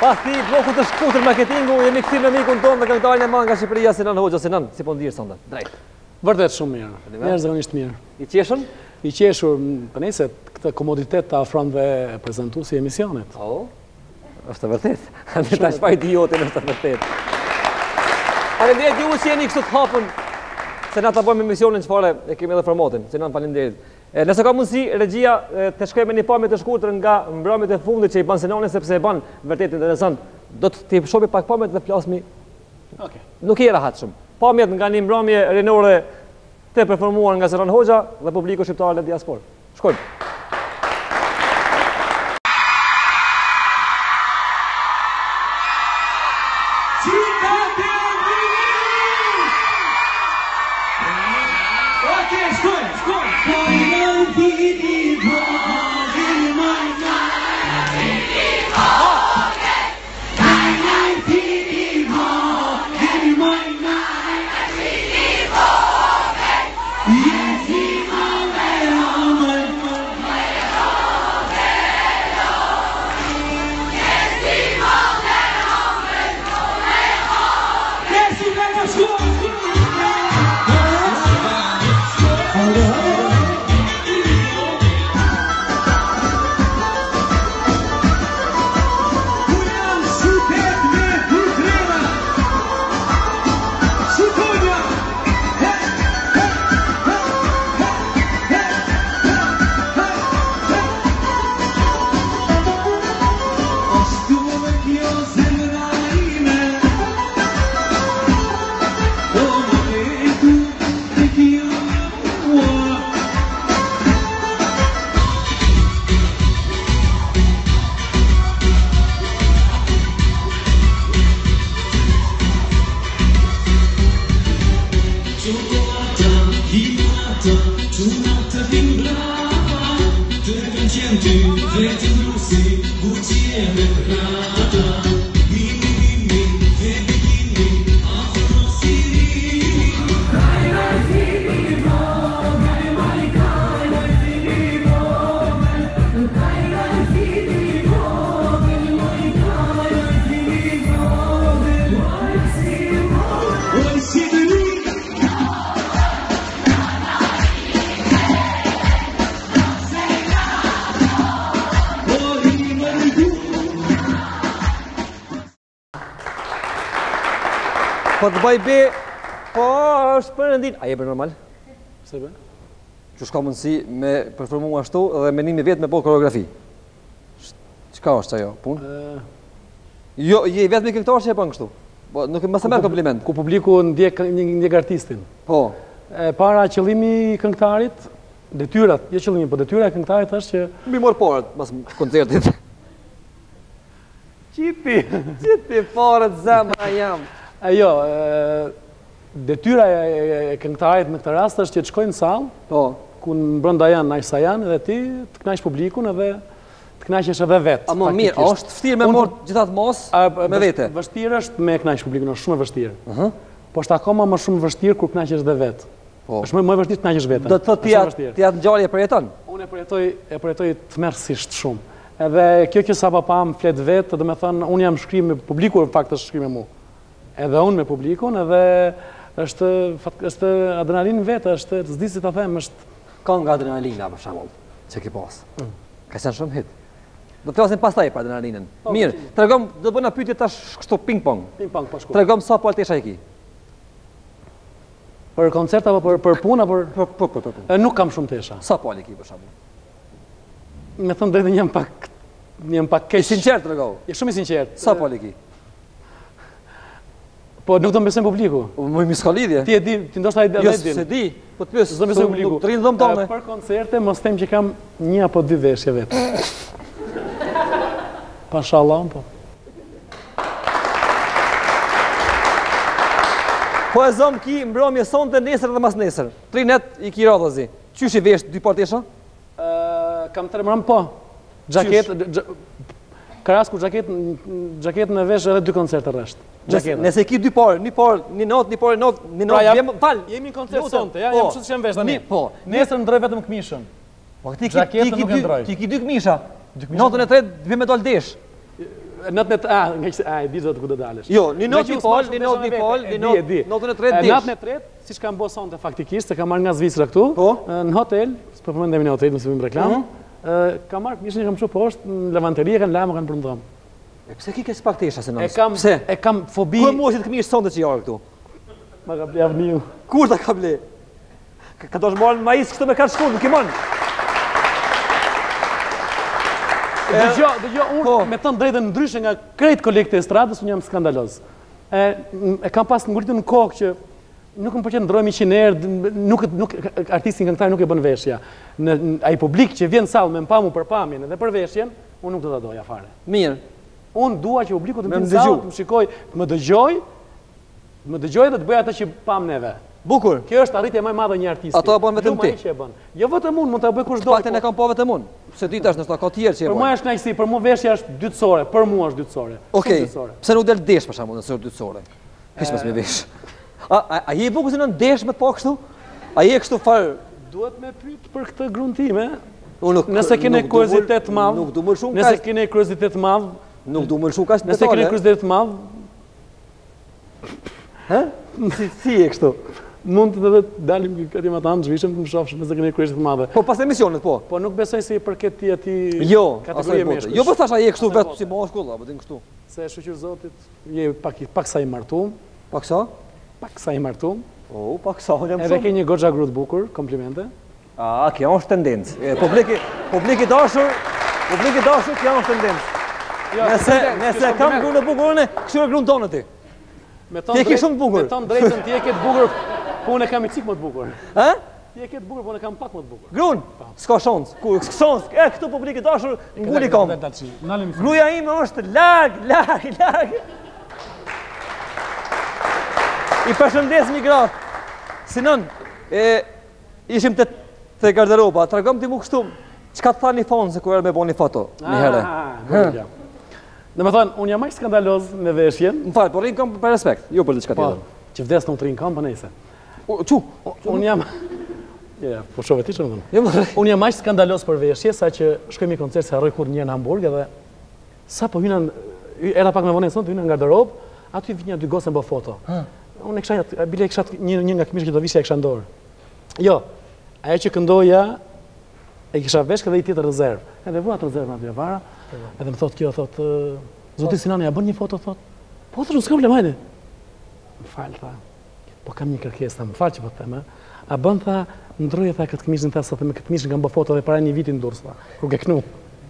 rasti bloku të shkutër marketingu, jemi këthim në mikun tonë dhe këngëtarin e madh nga Shqipëria, Sinan Hoxha. Sinan, si po ndirë sonde? Drejt. Vërtet shumë mirë. Njerëzisht mirë. I qeshën? I qeshur, për nejse, këtë komoditet të afron dhe prezentuesi i emisionit. Është të vërtet. Në ta shpa idiotin është të vërtet. Faleminderit ju që jeni kështu të hapën, se na ta bëjmë emisionin çfarë e kemi edhe formatin. Sinan, faleminderit. Nëse ka mundësi, regjia të shkojmë një pamje të shkurtër nga mbrëmjet e fundit që i ban Sinani, sepse e ban vërtet interesant. Do të shohim pak pamjet dhe flasmi. Nuk i rahatshëm. Pamjet nga një mbrëmje rinore të performuar nga Sinan Hoxha dhe publiku shqiptar dhe diasporë. Shkojmë. Po të bëj be, po është për rëndin. A je për normal? Se be? Që shka mundësi me performu ashtu dhe menimi vetë me po koreografi. Qka është ajo, punë? Jo, je vetë me këngëtar që e përnë kështu. Nuk e më se merë kompliment. Ku publiku ndjek artistin. Po. Para qëllimi këngëtarit, detyrat, jo qëllimi, po detyra e këngëtarit është që... Mi morë parët, mas koncertit. Qipi parët, zemra jam. Ajo, detyra e këngëtarit në këtë rast është që të shkojnë në salë, ku në brënda janë naqsa janë, dhe ti të knaqsh publikun edhe të knaqesh edhe vetë. A më mirë, është vështirë me morë gjithatë mos me vete? Vështirë është me knaqsh publikun, është shumë e vështirë. Po është akoma më shumë vështirë kur knaqesh dhe vetë. është më e vështirë të kënaqësh veten. Do të thotë ti atë ngjarje e përjeton? Unë e përjetoj tmerrsisht shumë. Edhe kjo sapo pam flet vetë, do të thënë unë jam shkrim me publiku, në fakt është shkrim me mua. Edhe unë me publikun, edhe është adrenalinë vetë, është s'di si ta them, është ka nga adrenalina për shembull, që ke pas. Ka qenë shumë hit. Do të flasim pastaj për adrenalinën. Mirë, tregom, do bëna pyetje tash kështu ping-pong. Ping-pong po shkoj. Tregom sa po altesha i ki. Për koncert apo për punë apo për nuk kam shumë tesha. Sa po ali ki për shembull? Me thënë drejtën jam pak keq. Sinqert tregoj. Je shumë i sinqert. Sa po ali ki? Po nuk do mbesoj publiku. Mi s'ka lidhje. Ti e di, ti ndoshta e di. Jo, se di. Po të pyes, s'do mbesoj publiku. Nuk rrin dhëm tonë. Për koncerte mos them që kam 1 apo 2 veshje vetë. Pashallah, po. Po e zëm ki mbrëmje sonte, nesër dhe mas nesër. 3 net i ki radhazi. Qysh i vesh 2 partesha? Kam 3 mbrëm, po. Xhaket, Karasku xhaketën e vesh edhe 2 koncerte rresht. Nëse ki 2 parë, një parë, një natë, një parë, një natë, fal, jemi në koncert sonte, ja, jam kështu që jam vesh tani. Po, nesër ndroj vetëm këmishën. Po ti ki 2 këmisha. Natën e tretë vjen me dal desh. e di zotë ku do dalësh. Jo, një notë një pol, notën e tretë dish. Natën e tretë, siç kam bërë sonte faktikisht, se kam marrë nga Zvicra këtu, në hotel, s'po përmendem në hotel, nëse bëjmë reklam. Kam marrë këmishën kam çu poshtë në lavanteri, kanë lamë kanë përndom. Pse ki ke spak tesha se nëse? Pse? E kam fobi. Ku moshit këmishë sonte që jarë këtu? Ma ka ble avniu. Kur ta ka ble? Ka dosh marrë majis kështu me kanë shkull, nuk i mon. Dëgjo, unë me thënë drejtën ndryshe nga krejt kolegët e estradës, unë jam skandaloz. E kam pas nguritur në kokë që nuk më pëlqen ndrojmë 100 herë, nuk artistin këngëtar nuk e bën veshja. Ai publik që vjen sallë me mpamu për pamjen edhe për veshjen, unë nuk do ta doja fare. Mirë. Unë dua që publiku të vinë sallë, të më shikoj, të më dëgjoj dhe të bëj atë që pam neve. Bukur. Kjo është arritje më e madhe e një artisti. Ato e bën vetëm ti. Jo vetëm unë, mund ta bëj kushdo. Paktën e kam pa vetëm unë. Se ti tash ndoshta ka tjerë që e bën. Për mua është kënaqësi, për mua veshja është dytësore, për mua është dytësore. Okej. Pse nuk del desh për shembull nëse është dytësore? Hiç mos më vesh. A je bukur se në desh me të pa kështu? A je kështu fal? Duhet me pyet për këtë gruan time. Nëse keni kuriozitet të madh, nuk do më shumë. Nëse keni kuriozitet të madh, nuk do më shumë kaq. Nëse keni kuriozitet të madh, hë? Si e kështu? Mund të dalim këtë matan, zhvishëm të më shofsh nëse keni kuriozitet të madhe. Po pas emisionit po. Po nuk besoj se i përket ti atij kategorie meshkush. Jo, po thash ai kështu vetë si moshkull, apo din kështu. Se shoqër Zotit, je pak sa i martuar. Pak sa? Pak sa i martuar. Oh, pak sa unë jam. Edhe ke një goxha gru të bukur, komplimente. Kjo është tendencë. Publiki dashur, kjo është tendencë. Nëse kam gru në bukurën, kështu e gruan tonë ti. Ti e ke shumë të bukur. Me ton drejtën ti e ke të bukur, po unë kam i cik më të bukur. Ë? Ti e ke të bukur, po unë kam pak më të bukur. Gruan, s'ka shans. Shans, këtu publiki dashur nguli kom. Gruaja ime është larg. I përshëndes mi gratë. Sinon, ishim te garderoba, tregom ti mu kështu, çka thani fanse kur me bëni foto një herë. Domethënë, unë jam aq skandaloz me veshjen. Më fal, po rrin kam për respekt, jo për diçka tjetër. Që vdes nuk rrin kam, po nejse. Unë jam po shoh vetë çfarë thonë. Unë jam aq skandaloz për veshje, saqë shkojmë në koncert se harroj kur një në Hamburg edhe sapo hyna era pak me vonë son, hyna në garderob, aty vinja dy gocë bë foto. Unë kisha bile kisha një nga këmishë që do vishja e kisha në dorë. Jo, ajo që këndoja e kisha vesh edhe i tjetër rezervë. Edhe vua atë rezervë aty avara. Edhe më thotë Zoti Sinani, ja bën një foto, thotë. Po thotë, s'ka problem, hajde. Më fal, tha. Po kam një kërkesë, më fal që po të them, a bën tha, ndroje tha këtë këmishën tha, sa me këtë këmishën kam bë foto edhe para një viti në Durrës, tha. Kur ke knu.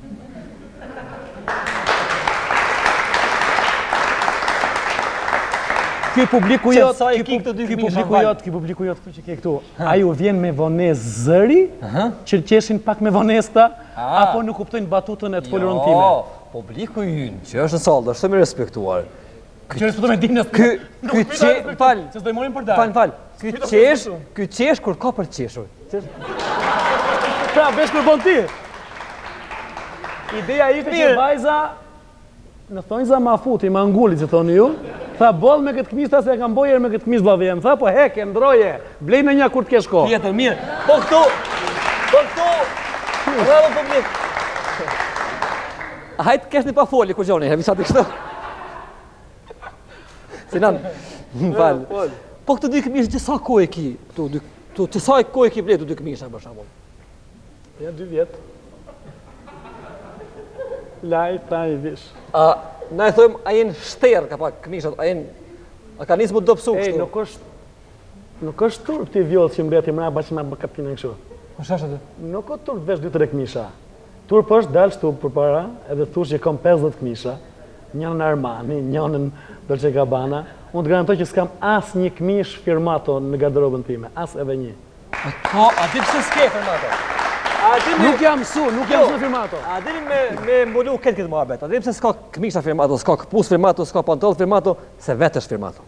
Ky publiku jot, ky publiku jot këtu që ke këtu. Ai u vjen me vonesë zëri, që qeshin pak me vonesta, apo nuk kuptojnë batutën e të folurën time. Jo, publiku ynë, që është në sallë, është shumë i respektuar. Që respektoj me dinës. Ky fal, se do i morim për dalë. Fal. Ky qesh kur ka për qeshur. Pra, vesh kur bën ti. Ideja ite që vajza në thonjza ma futi, ma ngulli që thoni ju, tha boll me këtë këmish, ta se e kam bojer me këtë këmish blavë jem, tha po heke, ndroje, blej në një kur t'ke shko. Tjetër, mirë, po këtu, bravo publik. Hajtë kesh një pa foli, kur gjoni, hemi sa të kështu. Sinan, më falë. Po këtë dy këmish, që sa kohë e ki, që sa kohë e ki blej të dy këmisha, për shambull? Ja, 2 vjetë. Laj, ta i vish. Na e thojmë, a jenë shterë ka pak këmishat, a ka nisë më dopsu kështu? Nuk është turp ti vjollë që mbreti mraba që ma bë kapinë në kështu. Po shash atë? Nuk është turp vesh 2-3 këmisha. Turp është dalë shtu për para, edhe thush që kam 50 këmisha, njënën Armani, njënën Dolce Gabbana. Unë të garantoj që s'kam as një këmish firmato në garderobën time, as edhe një. Po, a di pse s'ke firmato? Nuk jam su në firmato. A dini me mbulu këtë muhabet. A dini pse s'ka këmisha firmato, s'ka këpus firmato, s'ka pantoll firmato, se vetë është firmato.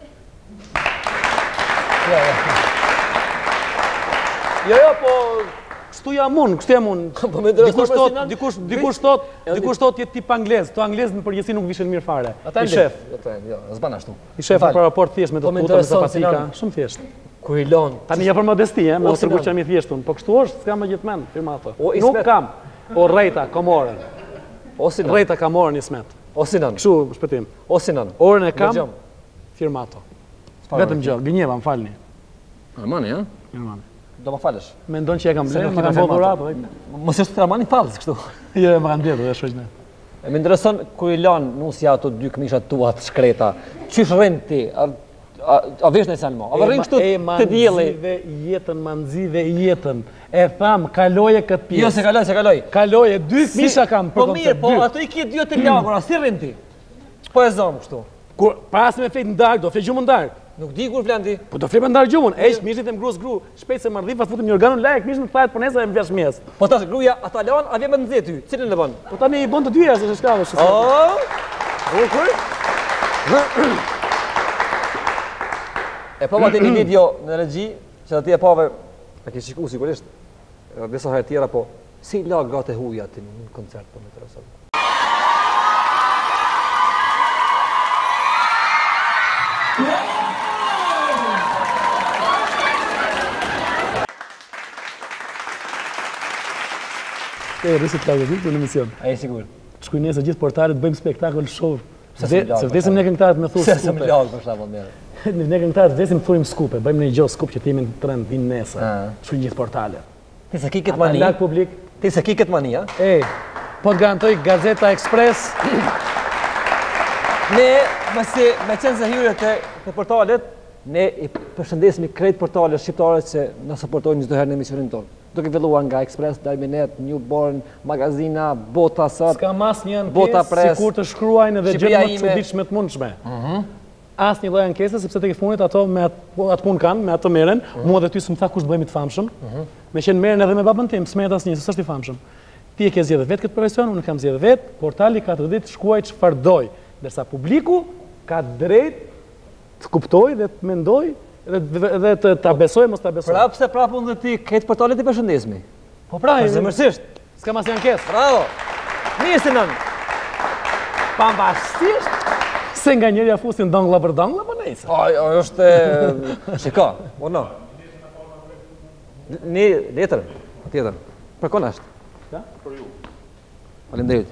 Jo, po kështu jam unë. Dikush thot jetë tip anglez. To anglez në përgjithësi nuk vishen mirë fare. I shef. Jo, s'ban ashtu. I shef për raport thjesht me të puta me zapatika, shumë thjesht. Ku i lon. Tani ja për modesti, me u treguar që jam i thjeshtun, po kështu është, s'kam më gjithmonë firmato. Nuk kam. O rrejta, komorën. Rrejta, komorën Ismet. O Sinan. Kështu, shpëtim. O Sinan. Orën e kam, Gjëm. firmato. Vetëm gjë, gënjeva, më falni. Armani, ha? Armani. Do më falësh. Mendon që e kam blerë, nuk më i kam ka bërë dhuratë. Mos është Armani falës kështu. Jo, më kanë blerë, dhe shoqëne. Më intereson kur i lan nusja ato 2 këmishat tua të shkreta. Qysh rrin ti? A vesh në Salmo? A rrin kështu të dielli? Jetën, ma nxive jetën. E tham, kaloje këtë pjesë. Jo, se kaloj. Kaloje, 2 këmisha kam për Po mirë, po ato i ke 2 të lagura, si rrin ti? Po e zom kështu. Kur pas me fejt ndark, do flet gjumë ndark. Nuk di kur flan ti. Po do flet me ndark gjumën. Ej, mishit e mgrus gru, shpejt se mardhi, pas futem një organon lajk, mishin të thahet për nesër e më vjesh mjes. Po tash gruaja ata lan, a vjen me nxeh ty. Cilën e bën? Po tani i bën të dyja, se s'ka vesh. Oh! Bukur. E pa atë një video në regji, që ti e pave, e ke shikuar sigurisht, disa herë tjera, po si la gratë huja ti në koncert po më intereson. E rrisit plagozit për në emision. Ai sigur. Shkuj nesër gjithë portalet, bëjmë spektakël show. Se lag, vdesim ne këngëtarët me thurë Se skupe. më lag për shembull mirë. Ne këngëtarët vdesim thurim skupe, bëjmë një gjë skup që timin trend vinë nesër. Shkuj gjithë portalet. Ti se ki këtë mani? Lag publik. Ti se ki këtë mani, ha? Ej, po të garantoj Gazeta Express. Ne, me qenë se hyrë të portalet, ne i përshëndesmi krejt portalet shqiptare që na suportojnë çdo herë në emisionin tonë. Duke filluar nga Express, Darminet, Newborn, magazina, Bota Sot, S'kam asnjë Bota ankesë Press, sikur të shkruajnë edhe gjë Shqipëria më të ime. çuditshme të mundshme. Asnjë lloj ankese sepse tek e fundit ato me atë punë kanë, me atë merren. Mua dhe ty s'm tha kush të bëhemi të famshëm. Me qenë merren edhe me babën tim, s'met asnjë, s'është i famshëm. Ti e ke zgjedhur vetë këtë profesion, unë kam zgjedhur vetë. Portali 4 ditë shkruaj çfarë doj, ndërsa publiku ka drejt të kuptoj dhe të mendoj dhe të ta besoj mos ta besoj. Pra pse prapë unë dhe ti këtë portalet i përshëndesmi? Po pra, Zemërsisht. s'kam asnjë ankesë. Bravo. Mirë Sinan. Pambashtisht se nga njëri afusin dongla për dongla, po nejse. Ajo është shiko, po no. Një letër, tjetër. Për kon është? Ja? Për ju. Faleminderit.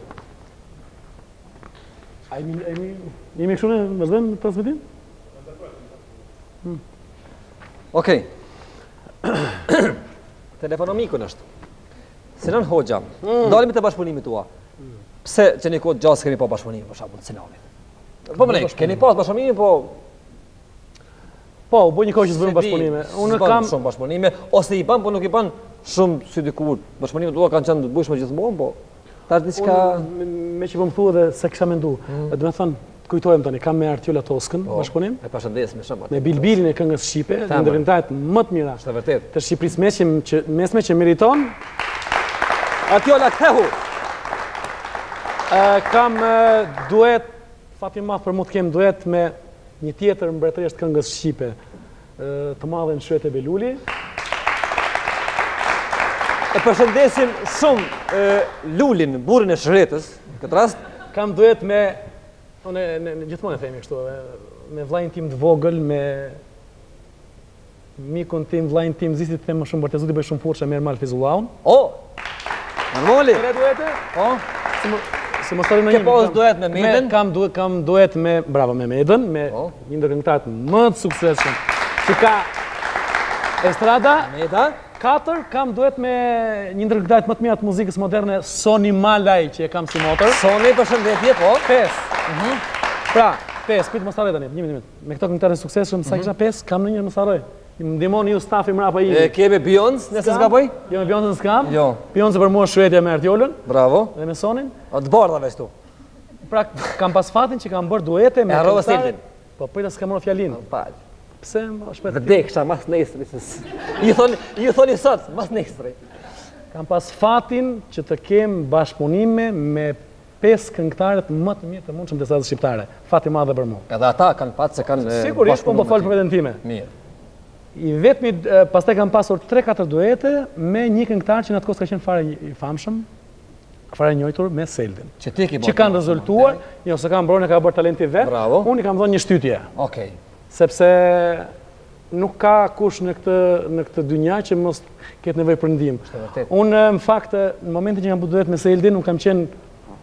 Jemi kështu në vazhdojmë transmetim? Okej. Telefonomikun është. Sinan Hoxha, dalimi te bashkëpunimit tua. Pse që një kohë gjatë kemi pa bashkëpunim për shembull Sinanit. Po më ne, keni pas bashkëpunim, po Po, u bë një kohë që s'bëm bashkëpunime. Unë kam shumë bashkëpunime, ose i bën, po nuk i bën shumë si dikur. Bashkëpunimet tua kanë qenë të bujshme gjithmonë, po tash diçka me që po më thua dhe se kisha mendu. Do të thënë, kujtohem tani, kam me Artiola Toskën bashkëpunim, e përshëndesim shumë. me Bilbilin e këngës shqipe, në ndërtimtarët më të mira Është vërtet. të Shqipërisë mesme që meriton. Artiola kthehu. Kam duet, fatin madh për mu të kem duet me një tjetër mbretëresht këngës shqipe, të madhen Shëte Beluli. E përshëndesim shumë Lulin, burrin e Shretës, në këtë rast. Kam duet me, unë gjithmonë e themi kështu, me vllajin tim të vogël, me mikun tim, vllajin tim, zisit të më shumë bërtezuti bëj shumë furçë, merr mal Fizullaun. Normali. Tre duete? Po. Se mos tani në Ke pas duet me Medën? Kam duet me, bravo, me Medën, me një ndër këngëtarët më të suksesshëm që ka estrada. Meda. 4 kam duet me një ndër këngëtarët më të mirë të muzikës moderne, Soni Malaj, që e kam si motor. Soni, përshëndetje, po. 5. Pra, 5, kujtë mos harroj tani, një minutë. Me këto këngëtarë të suksesshëm, sa kisha 5, kam ndonjëherë mos harroj. Më ndihmoni ju stafi mrapa i. Kemi Beyoncé, nëse s'gaboj? Jo, me Beyoncé s'kam. Jo. Beyoncé për mua shretja me Artiolën Bravo. dhe me Sonin. Të bardhave këtu. Pra, kam pas fatin që kam bërë duete me harrova këngëtarë. Sildin. Po prita s'kam marrë fjalinë. Fal. Pse më shpejt? Vdeksha mas nesri. Ju thoni sot, mas nesri. Kam pas fatin që të kem bashkëpunime me 5 këngëtarët më të mirë të mundshëm të estradës shqiptare. Fati i madh për mua. Edhe ata kanë patë se kanë Sigurisht, po fol për veten time. Mirë. I vetmi pastaj kam pasur 3-4 duete me një këngëtar që në atë kohë ka qenë fare i famshëm, fare i njohur me Seldin. Që kanë rezultuar, jo se kanë Brone ka bërë talenti vet. Bravo. Unë i kam dhënë një shtytje. Okej. Sepse nuk ka kush në këtë dynja që mos ketë nevojë për ndihmë. Unë në fakt në momentin që kam bërë duet me Seldin, unë kam qenë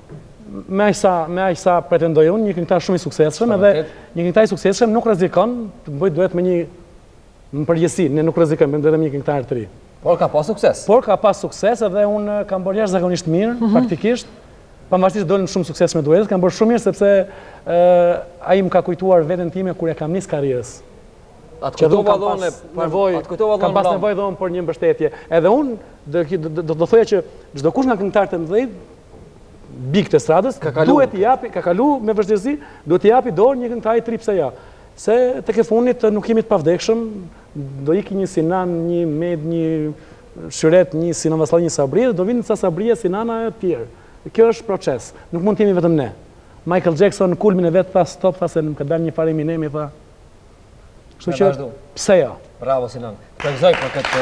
me aq sa pretendoj unë, një këngëtar shumë i suksesshëm, edhe një këngëtar i suksesshëm nuk rrezikon të bëjë duet me një në përgjithësi, ne nuk rrezikojmë me një këngëtar të ri. Por ka pas sukses. Por ka pas sukses edhe unë kam bërë jashtëzakonisht mirë, faktikisht. Pavarësisht se dolën shumë sukses me duetet, kam bërë shumë mirë sepse ai më ka kujtuar veten time kur e kam nis karrierës. Atë kujtova dhonë, kam pas nevojë dhonë për një mbështetje. Edhe unë do thoya që çdo kush nga këngëtarët e mëdhenj big të stradës duhet i japi, ka kalu me vështirësi, duhet i japi dorë një këngëtar i tri, pse ja. Se tek e fundit nuk jemi të pavdekshëm, do iki një Sinan, një Med, një Shyret, një Sinan Vaslall, një Sabri, do vinë ca Sabria, Sinana e tjerë. Kjo është proces, nuk mund të jemi vetëm ne. Michael Jackson në kulmin e vet tha stop, tha se më ka dalë një farë Eminemi, tha. Kështu që pse ja? Bravo Sinan. Të gëzoj për këtë.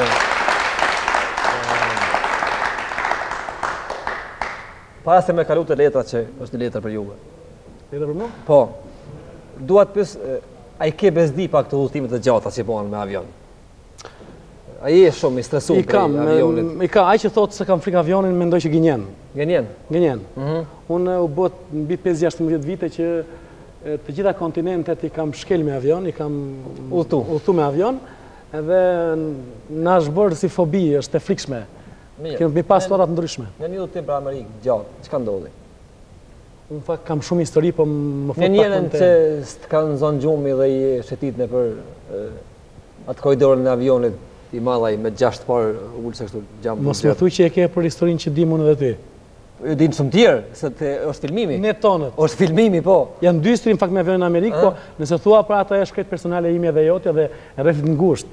Para se me kalu të letra që është një letër për juve. Letër për mua? Po. Dua të pyes, a i ke bezdi pa këto udhëtimet të gjata që bëhen me avion? A i e shumë i stresuar për avionit? I ka, ai që thotë se kam frikë avionin, mendoj që gënjen. Gënjen? Gënjen. Unë u bot mbi 5-16 vite që të gjitha kontinentet i kam shkel me avion, i kam udhëtu me avion, edhe na është bërë si fobi, është e frikshme. Kemi pas situatat ndryshme. Në një udhëtim për Amerikë, gjatë, çka ndodhi? Unë fakt kam shumë histori, po më fut pak njënën që kanë zonë gjumi dhe i shetit në për atë koridorën e avionit i madhaj me 6 parë ullë se kështu gjamë. Mos më thuj që e ke për historinë që di unë edhe ti. Ju dinë shumë tjerë, se është filmimi. Ne tonët. është filmimi, po. Janë 2 historinë fakt me avionin në Amerikë, po nëse thua pra ata e shkret personale ime dhe jotja dhe rrethit ngushtë.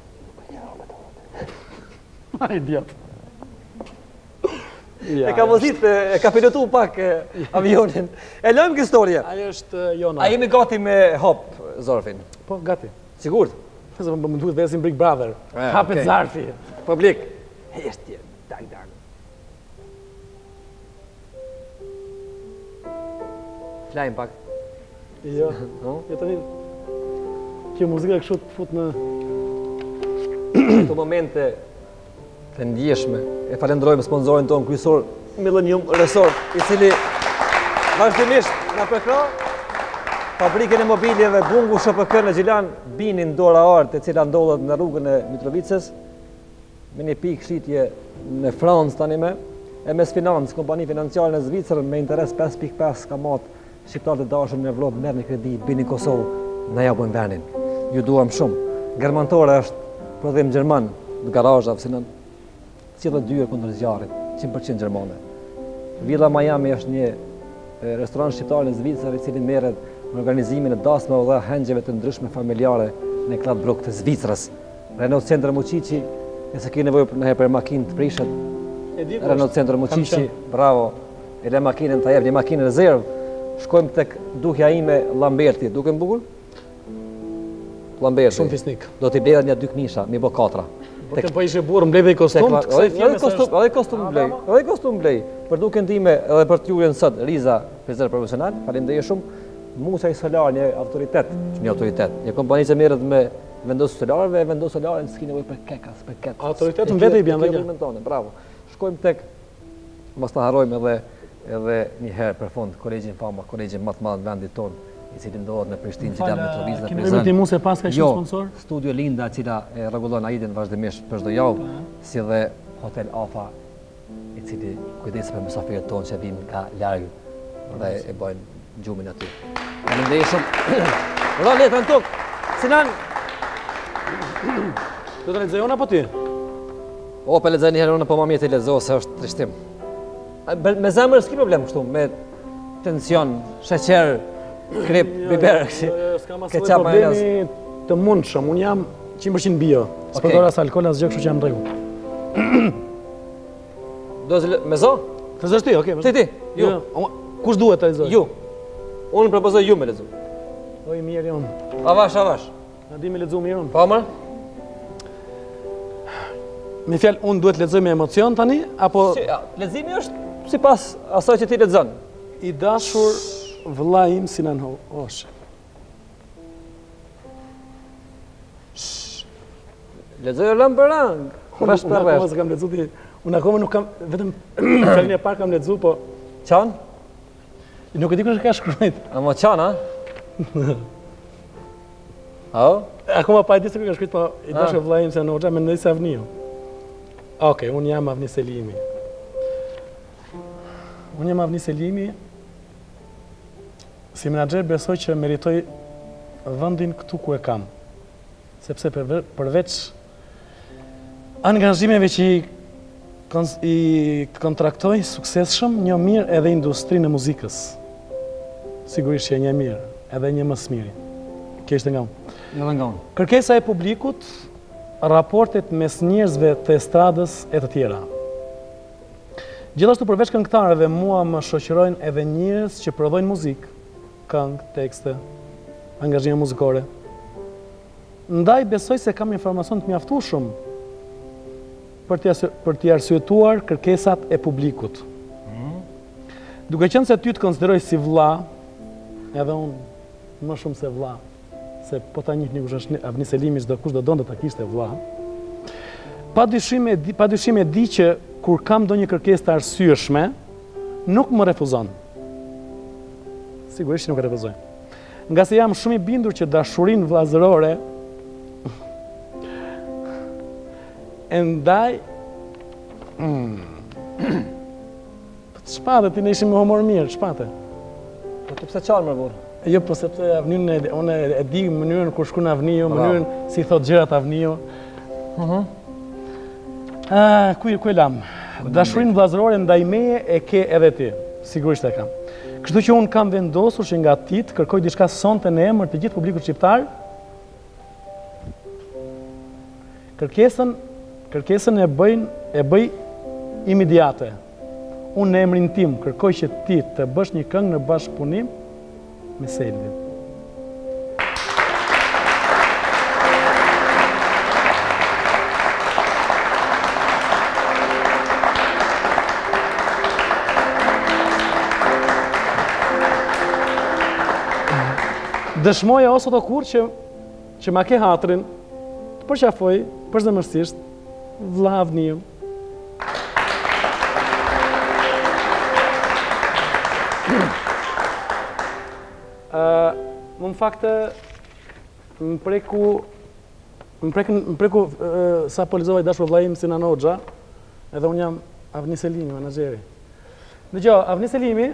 Ai idiot. E ka vozit, e ka pilotu pak avionin. E lëmë këtë historie. Ajo është Jona. A jemi gati me hop, Zorfin? Po, gati. Sigurt? Më duhet vesim Big Brother. Hapet zarfi. Publik. Heshtje, dag. Flajmë pak. Jo, jo të një. Kjo muzika kështu të fut në... Këto momente të ndjeshme. E falenderojmë sponsorin tonë kryesor Millennium Resort, i cili vazhdimisht na përkra fabrikën e mobiljeve Bungu SHPK në Gjilan, binin Dora Art, e cila ndodhet në rrugën e Mitrovicës, me një pikë shitje në Francë tani me, e mes Financë, kompani financiare në Zvicër, me interes 5.5 ka matë shqiptarët e dashur në Evropë, merë një kredi, bini Kosovë, na japojmë venin. Ju duam shumë. Germantore është prodhim Gjerman, në garazha, Sinan, cilë dyre kundër zjarit, 100% Gjermane. Villa Miami është një restoran shqiptar në Zvicër, i cili merret në organizimin e dasmave dhe hengjeve të ndryshme familjare në Kladbruk të Zvicrës. Renault Center Muqiqi, nëse ke nevojë për makinë të prishet, Renault Center Muqiqi, bravo, e le makinën të jep, një makinë rezervë. Shkojmë tek dukja ime Lamberti, duke më bukur? Lamberti. Shumë fisnik. Do t'i bledha një 2 knisha, mi bo 4. Po ishe burë, mblej dhe i kostum, edhe kostum blej. Për duken time edhe për t'ju sot, Riza, frizer profesional, faleminderit shumë. Musa i Solar, një autoritet, një kompani që merret me vendosje solarëve, vendosje solarë s'ki nevojë për kekas, për kekas. Autoritetën vetë i bën vetë. Bravo. Shkojmë tek, mos ta harrojmë edhe një herë për fund, kolegjin Fama, kolegjin më të madh në vendit tonë, i cili ndodhet në Prishtinë, Gjilan, Mitrovicë dhe Prizren. Kemi Muse pas ka qenë sponsor? Studio Linda, e cila e rregullon ajin vazhdimisht për çdo javë, si dhe Hotel Afa, i cili kujdes për mysafirët tonë që vinë nga larg dhe e bojnë gjumin aty. Faleminderit shumë. Ora letrën tok. Sinan. Do të lexoj unë apo ti? O, për lexoj një herë unë, po më mirë të lexoj se është trishtim. Me zemër s'ki problem kështu, me tension, sheqer, krip, biber, s'kam asnjë problemi të mundshëm. Unë jam 100% bio. S'përdor as alkool as gjë, kështu që jam rregull. Do me zo? Të zësh ti, okay. Ti. Ju. Kush duhet të lexoj? Ju. Unë propozoj ju me lexoj. Oj mirë unë. Avash. Na di me lexoj mirë unë. Po më? Me fjalë, unë duhet lexoj me emocion tani apo leximi është sipas asaj që ti lexon. I dashur vëlla im Sinan Hoxha. Lexoj rang për rang. Bash për bash. Unë kam lexuar ti. Unë akoma nuk kam, vetëm fjalën e parë kam lexuar, po çan? Nuk e di kush e ka shkruajt. Ama qana? Ao? Akoma pa e di se kush ka shkruajt, po i dashur vllai im se Hoxha mendoj se Avniu. Okej, unë jam Avni Selimi. Unë jam Avni Selimi. Si menaxher besoj që meritoj vendin këtu ku e kam. Sepse përveç angazhimeve që i kontraktoj suksesshëm, një mirë edhe industrinë e muzikës. Sigurisht që e një mirë, edhe një më smiri. Kjo ishte nga unë. Edhe nga unë. Kërkesa e publikut, raportet mes njerëzve të estradës e të tjera. Gjithashtu përveç këngëtarëve, mua më shoqërojnë edhe njerëz që prodhojnë muzikë, këngë, tekste, angazhime muzikore. Ndaj besoj se kam informacion të mjaftueshëm për t'i arsyetuar kërkesat e publikut. Duke qenë se ty të konsideroj si vlla, edhe unë më shumë se vlla, se po ta njihni kush është Avni Selimi, çdo kush do donte ta kishte vlla. Padyshim e di që kur kam ndonjë kërkesë të arsyeshme, nuk më refuzon. Sigurisht nuk e refuzoj. Nga se jam shumë i bindur që dashurinë vllazërore e ndaj shpate, ti ne ishim me humor mirë, shpate. Po të pse qarë më burë? Jo, po sepse Avniun unë e di mënyrën kur shkon Avniu, mënyrën si thot gjërat Avniu. Ku e lam? Dashurinë vllazërore ndaj meje e ke edhe ti, sigurisht e kam. Kështu që unë kam vendosur që nga ti të kërkoj diçka sonte në emër të gjithë publikut shqiptar. Kërkesën e bëj imediate. Unë në emrin tim kërkoj që ti të bësh një këngë në bashkëpunim me Selvin. Dëshmoja ose të kur që ma ke hatrin, të përqafoj, përzemërsisht, vlla Avniu. Më në faktë, më preku sa polizovaj dashur vllajim Sinan Hoxha, edhe unë jam Avni Selimi, menaxheri. Dëgjoj, Avni Selimi,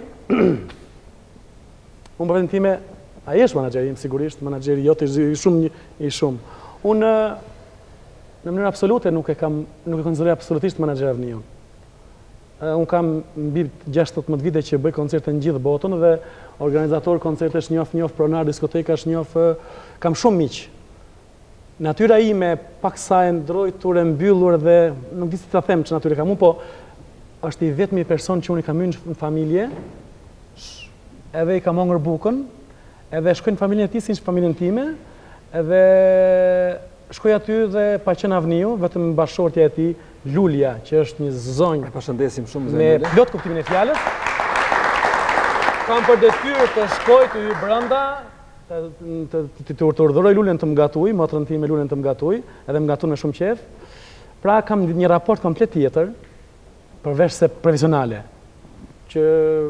unë për vetën time, ai është menaxheri im sigurisht, menaxheri jot i shumë. Unë në mënyrë absolute nuk e konsideroj absolutisht menaxher Avniun. Unë kam mbi 16 vite që bëj koncerte në gjithë botën dhe organizator koncertesh njoh pronar diskotekash njoh, kam shumë miq. Natyra ime paksa e ndrojtur e mbyllur dhe nuk di si ta them që natyrë kam unë, po është i vetmi person që unë i kam hyrë në familje, edhe i kam hongër bukën, edhe shkoj në familjen e tij si në familjen time, edhe shkoj aty dhe pa qenë Avniu, vetëm bashkëshortja e tij, Lulja, që është një zonjë Përshëndesim shumë me plot kuptimin e fjalës. Kam për detyrë të shkoj të hyj brenda, të urdhëroj Lulën të më gatuj, motrën time Lulën të më gatuj, edhe më gatun me shumë qejf. Pra kam një raport komplet tjetër, përveç se profesionale, që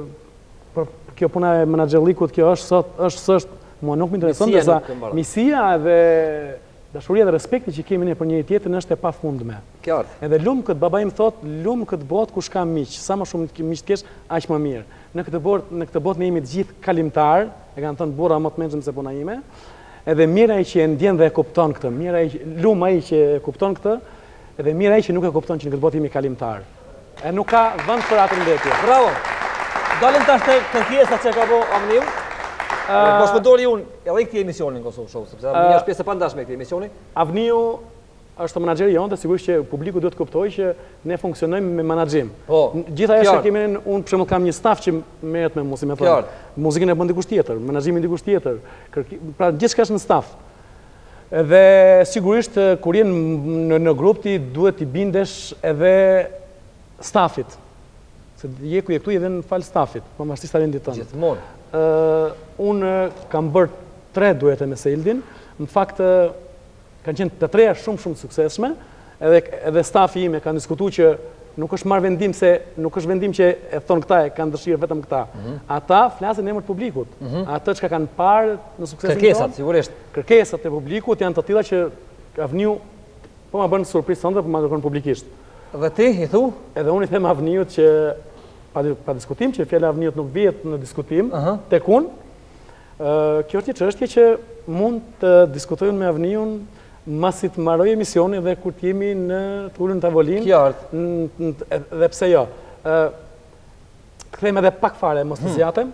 kjo puna e menaxherlikut, kjo është mua nuk më intereson, sa misia edhe dashuria dhe respekti që kemi ne për njëri tjetrin është e pafundme. Qartë. Edhe lumë këtë baba im thot, lumë këtë botë kush ka miq, sa më shumë miq të kesh, aq më mirë. Në këtë botë ne jemi të gjithë kalimtar, e kanë thënë burra më të mençur se puna ime. Edhe mirë ai që e ndjen dhe e kupton këtë, mirë ai lumë ai që e kupton këtë, edhe mirë ai që nuk e kupton që në këtë botë jemi kalimtar. E nuk ka vend për atë ndetje. Bravo. Dalim tash te kërkesa që ka bëu Avniu. Po shpëdori unë edhe këtij emisionin Kosovë Show, sepse Avniu është pjesë e pandashme e këtij emisioni. Avniu është menaxheri jonë, dhe sigurisht që publiku duhet të kuptojë që ne funksionojmë me menaxhim. Po. Gjithë ajo që kemi unë për shembull kam një staf që merret me muzikën, më thonë. Muzikën e bën dikush tjetër, menaxhimin dikush tjetër. Pra gjithçka është në staf. Dhe sigurisht kur je në grup ti duhet t'i bindesh edhe stafit. Se je ku je këtu edhe në fal stafit, pavarësisht talentit tënd. Gjithmonë. Unë kam bërë 3 duete me Seldin, në fakt kanë qenë të treja shumë suksesshme, edhe stafi ime kanë diskutuar që nuk është marrë vendim se nuk është vendim që e thon këta e kanë dëshirë vetëm këta. Ata flasin në emër të publikut. Ata që kanë parë në suksesin tonë. Kërkesat, sigurisht. Kërkesat e publikut janë të tilla që Avniu po ma bën surprizë sonte, po ma kërkon publikisht. Dhe ti i thu? Edhe unë i them Avniut që pa diskutim që fjala Avniut nuk vihet në diskutim tek unë. Kjo është një çështje që mund të diskutojnë me Avniun masi të mbaroj emisioni dhe kur të jemi në të ulur në tavolinë. Dhe pse jo. Të kthejmë edhe pak fare, mos të zjatem.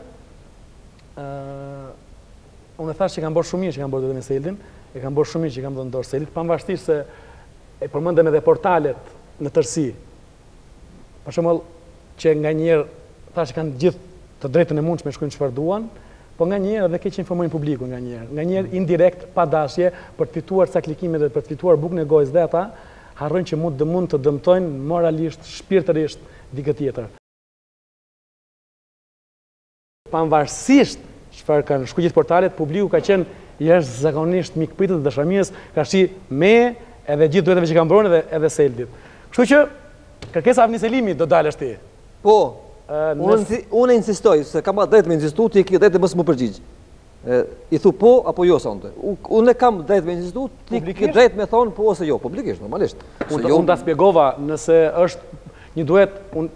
Unë e thash që kanë bërë shumë mirë që kanë bërë me Seldin, e kanë bërë shumë mirë që kanë dhënë dorë Seldit, pavarësisht se e përmendëm edhe portalet në tërësi. Për shembull, që nganjëherë thashë kanë gjithë të drejtën e mundshme shkruajnë çfarë duan, po nganjëherë edhe keq informojnë publikun nganjëherë indirekt pa dashje për të fituar ca klikime dhe për të fituar bukën e gojës dhe ata harrojnë që mund të dëmtojnë moralisht, shpirtërisht dikë tjetër. Pavarësisht çfarë kanë shkruar gjithë portalet, publiku ka qenë jashtëzakonisht mikpritës dhe dashamirës, ka shi me edhe gjithë duheteve që kanë bërë edhe Seldit. Kështu që kërkesa e Avni Selimit do dalësh ti. Po. Unë insistoj, se kam drejt me insistu, ti ke drejt e mos më përgjigj. I thu po apo jo sonte. Unë kam drejt me insistu, ti ke drejt me thonë po ose jo, publikisht, normalisht. Unë ta spjegova nëse është një duet,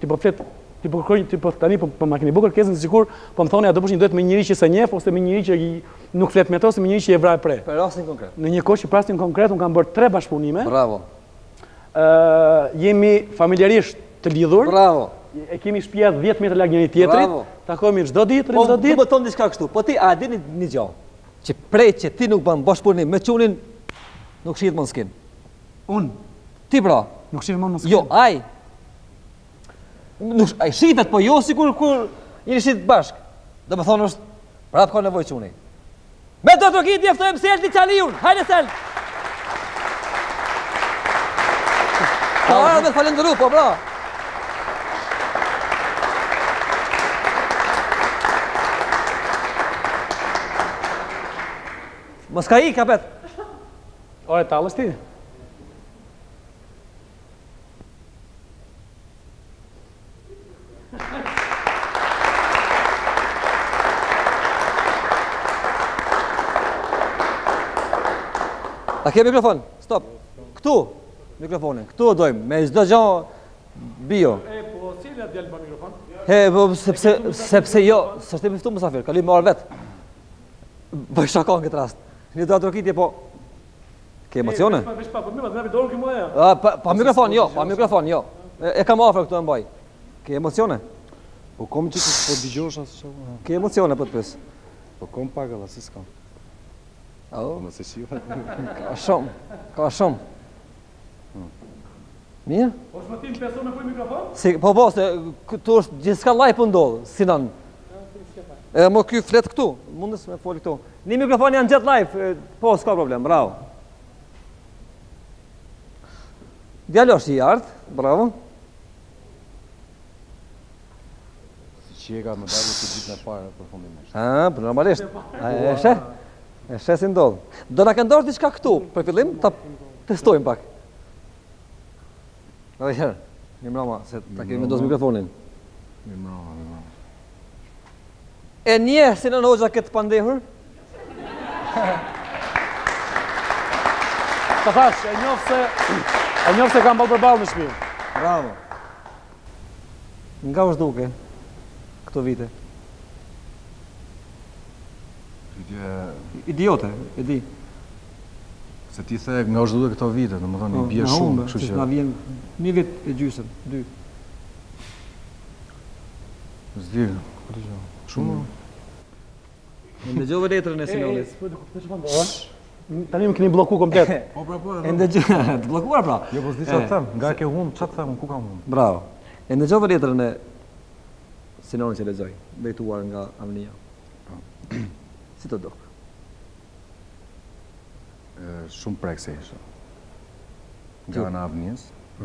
tani po ma keni bërë kërkesën sikur po më thoni a do bësh një duet me njëri që se njeh ose me njëri që nuk flet me to, ose me njëri që e vra e pre. Për rastin konkret. Në një kohë që për rastin konkret unë kam bërë 3 bashkëpunime. Bravo. Jemi familjarisht të lidhur. Bravo. E kemi shtëpia 10 metër larg njëri tjetrit. Takohemi çdo ditë, çdo ditë. Po më thon diçka kështu. Po ti a dini një gjë? Që prej që ti nuk bën bashkëpunim me çunin nuk shihet më në skin. Unë. Ti pra. Nuk shihet më në skin. Jo, ai. Nuk ai shitet, po jo sikur kur jeni shit bashk. Do të thonë është prapë ka nevojë çuni. Me do të kiti ftojmë Seldi Çaliun. Hajde Seld. Po edhe falenderoj, po bra. Mos ka i kapet. Ore, talësh ti? A ke mikrofon? Stop. Këtu, mikrofonin. Këtu dojmë, me çdo gjë bio. Po cili djalë pa mikrofon? Po sepse jo, s'është më ftu musafir, kalim me orë vet. Bëj shaka në këtë rast. Një do atrokitje, po... Ke emocione? Pa mikrofon, jo, pa mikrofon, jo. E kam afër këtu e mbaj. Ke emocione? Po kom që të po digjosh asë që... Ke emocione, po të pës? Po kom pak edhe, si s'kam. Nëse shiva. Ka shumë, ka shumë. Mirë? Po shmë tim peso me kuj mikrofon? Po, se këtu është gjithë live për ndodhë, Sinan. E më ky flet këtu, mundës me foli këtu. Një mikrofon janë gjithë live, po, s'ka problem, bravo. Djallo është i artë, bravo. Si që e ka me dalë të gjithë në pare për fundimisht. Për normalisht. E shë si ndodhë. Do në këndosh diçka këtu, për fillim, ta testojmë pak. Edhe herë, një mrama, se ta kemi vendosur mikrofonin. Një mrama. E njeh si në hoxha këtë pandehur? Ta thash, e njof se kam bërë përballë në shtëpi. Bravo. Nga është duke këto vite? Idiote, e di. Se ti the nga është duke këto vite, në më thonë, i bje shumë, kështu që... Nga vjen një vit e gjysëm, 2. Zdirë, shumë. E ndëgjove letrën e Sinonit. Tani më keni bloku komplet. Po, e ndëgjove, të blokuar pra. Jo, po s'di që të them, nga ke hunë, që të them, ku kam hunë? Bravo. E ndëgjove letrën e Sinonit që lexoj, drejtuar nga Avnia. Si të dok? Shumë prekse ishe. Nga në Avnijës.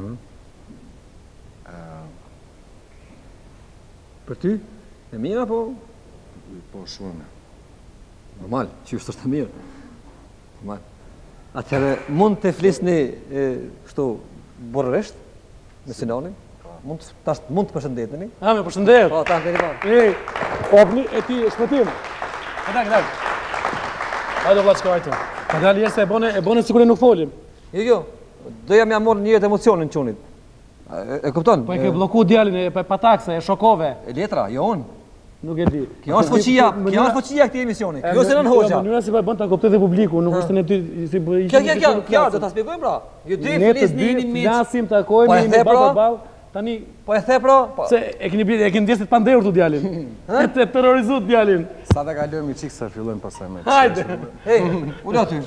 Për ty? E mirë apo? Po, shumë. Normal, që është e mirë. Normal. Atëherë, mund të flisni kështu borëresht me Sinonin? Mund të përshëndeteni. Me përshëndet. Po, ta deri pa. Opni e ti shpëtim. Këtak. Hajde vlla çka vajtë. Ka dalë jese e bone sigurisht nuk folim. Jo. Doja më marr një jetë emocionin çunit. E kupton? Po e ke blloku djalin e patakse, e shokove. E letra, jo unë. Nuk e di. Kjo është fuqia këtij emisioni. Kjo se nën hoxha. Mënyra si bën ta kuptoj dhe publiku, nuk është ne ty si Kjo, do ta shpjegojmë pra. Ju dy flisni një miç. Flasim, takojmë në ball. Tani po e the pra. Se e keni ndjesë pa ndërtu djalin. E terrorizut djalin. Sa ta kalojmë çik sa fillojmë pastaj me. Hajde. Hey, ul aty.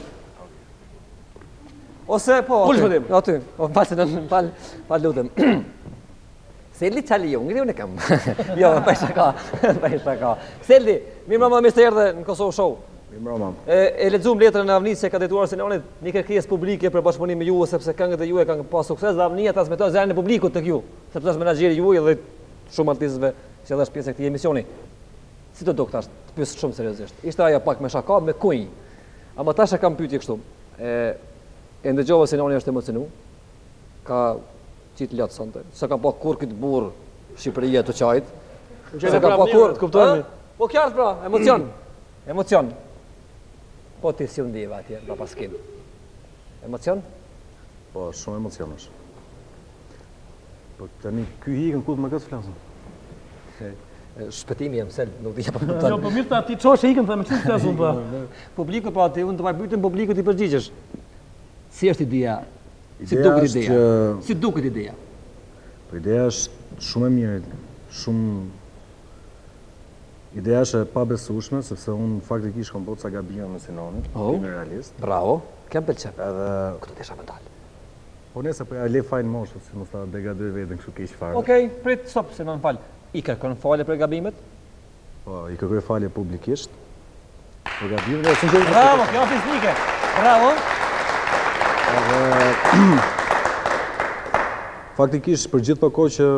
Ose po. Ul shpëtim. Aty. O fal lutem. Seldi çali jo, ngriu ne kam. Jo, pa shaka. Seldi, mirë mama më erdhe në Kosovë Show. Mirë mama. E lexuam letrën e Avnisë se ka detyruar Sinonit një kërkesë publike për bashkëpunim me ju sepse këngët e juaja kanë pas sukses dhe Avnia transmeton zërin e publikut tek ju, sepse është menaxheri juaj dhe shumë artistëve që është pjesë e këtij emisioni. Si do tash, të pyes shumë seriozisht. Ishte ajo pak me shaka, me kunj. Ama tash e kam pyetje kështu. E ndëgjova Sinoni është emocionu. Ka qitë latë sonte. Se ka pa kur këtë burë Shqipëria të qajt. Se ka pa kur, kuptojmë. Po qartë pra, emocion. Po ti si undiva atje, pra paskim. Emocion? Po, shumë emocion është. Po tani, ky hikën ku të më këtë flasën? Shpëtimi jam sel, nuk dhja pa kuptojnë. Jo, po mirë ta ti qosh e hikën të me qëtë flasën pa. Publiku pa, unë të pajbytën publiku t'i përgjigjesh. Si është ideja? Si duket ideja? Po ideja është shumë e mirë, ideja është e pabesueshme, sepse unë faktikisht kam bërë ca gabime me Sinonin, jemi realist. Bravo, kem pëlqen. Edhe këtu desha më dal. Po nëse po ja le fajin moshës, si mos ta degradoj veten kështu keq fare. Okej, prit, stop, Sinon fal. I kërkon falje për gabimet? Po, i kërkoj falje publikisht. Për gabimet e sinqerisht. Bravo, kjo është fisnike. Bravo. Faktikisht për gjithë kohë që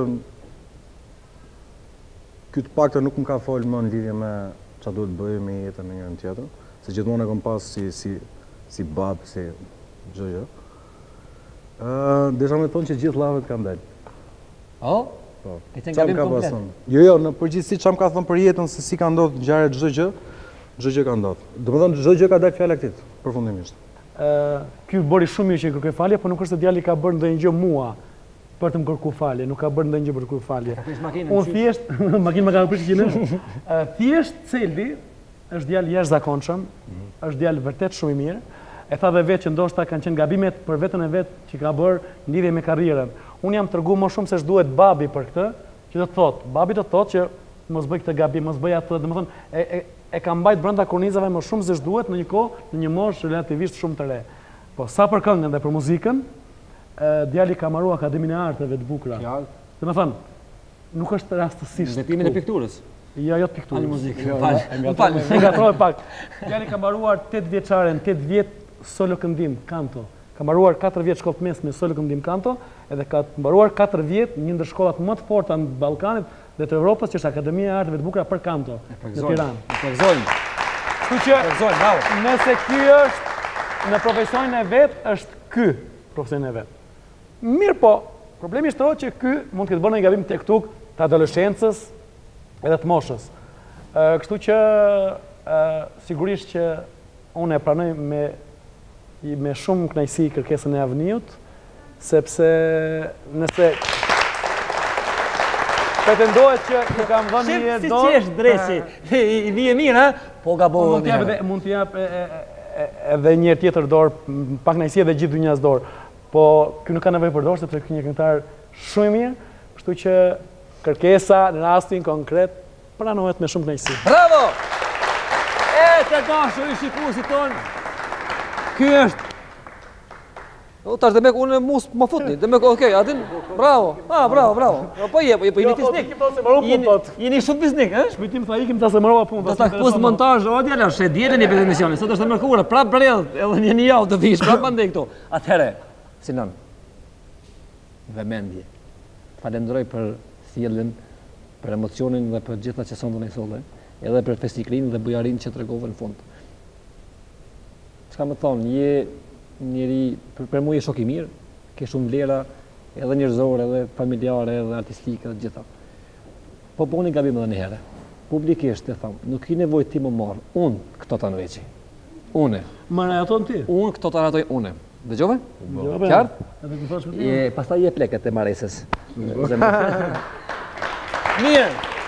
ky të paktën nuk më ka folë më në lidhje me çfarë duhet bëj me jetën e njërin tjetër, se gjithmonë e kam pas si bab, si çdo gjë. Desha me thonë që gjithë llavet kanë dalë. Po? E të gabim komplet. Jo, në përgjithësi çam ka thënë për jetën se si ka ndodhur ngjarje çdo gjë ka ndodhur. Domethënë çdo gjë ka dalë fjala këtij, përfundimisht. Ky bëri shumë mirë që i kërkoi falje, por nuk është se djali ka bërë ndonjë gjë mua për të më kërkuar falje, nuk ka bërë ndonjë gjë për të kërkuar falje. Unë thjesht, makinë më ka prish që thjesht Seldi është djalë jashtëzakonshëm, është djalë vërtet shumë i mirë. E tha dhe vetë që ndoshta kanë qenë gabimet për veten e vet që ka bërë në lidhje me karrierën. Unë jam treguar më shumë se ç'duhet babi për këtë, që do të thotë, babi do të thotë që mos bëj këtë gabim, mos bëj atë, domethënë e ka mbajt brenda kornizave më shumë se ç'duhet në një kohë, në një moshë relativisht shumë të re. Po sa për këngën dhe për muzikën, djali ka marrua Akademinë e Arteve të Bukura. Domethënë, nuk është rastësisht. Veprimin e pikturës. Jo, jo të pikturës. Ani muzikë. Fal. E gatroj pak. Djali ka mbaruar 8 vjeçaren, 8 vjet solo këndim, kanto. Ka mbaruar 4 vjet shkollë mesme solo këndim kanto, edhe ka mbaruar 4 vjet një ndër shkollat më të forta në Ballkanit dhe të Evropës, që është Akademia e Arteve të Bukura për kanto në Tiranë. Përgëzojmë. Kështu që bravo. Nëse ky është në profesionin e vet, është ky profesioni e vet. Mirë po, problemi është që ky mund të ketë bërë një gabim tek tuk të adoleshencës edhe të moshës. Kështu që sigurisht që unë e pranoj me shumë kënaqësi kërkesën e Avniut, sepse nëse pretendohet që nuk kam dhënë një dorë. Si qesh dreshi, i vije mirë, ha? Po gabon. Mund të jap edhe një tjetër dorë, pak kënaqësi edhe gjithë dynjas dorë. Po ky nuk ka nevojë për dorë sepse ky një këngëtar shumë i mirë, kështu që kërkesa në rastin konkret pranohet me shumë kënaqësi. Bravo! Të dashur i shikuesit ton. Ky është. Tash demek unë mos më futni. Demek okay, atin bravo. Bravo. Po jeni fisnik. Jeni shumë fisnik, ë? Shpëtim tha ikim ta se mërova punë. Do ta kuptoj montazh, o djala, she dietën e emisionit. Sot është e mërkurë, prap brell, edhe një javë të vish, prap mandej këtu. Atëherë, Sinon. Vëmendje. Falenderoj për sjelljen, për emocionin dhe për gjitha që sonë në solle, edhe për festikrin dhe bujarin që tregove në fund. Çka më thon, je njëri për mua je shok i mirë, ke shumë vlera, edhe njerëzore, edhe familjare, edhe artistike, dhe gjitha. Po boni gabim edhe një herë. Publikisht e thamë, nuk i nevojë ti më marë, unë këto të nëveqi. Une. Maraton ti? Unë këto të ratoj une. Dëgjove? Qartë? Pastaj je pleket e mareses. Mirë.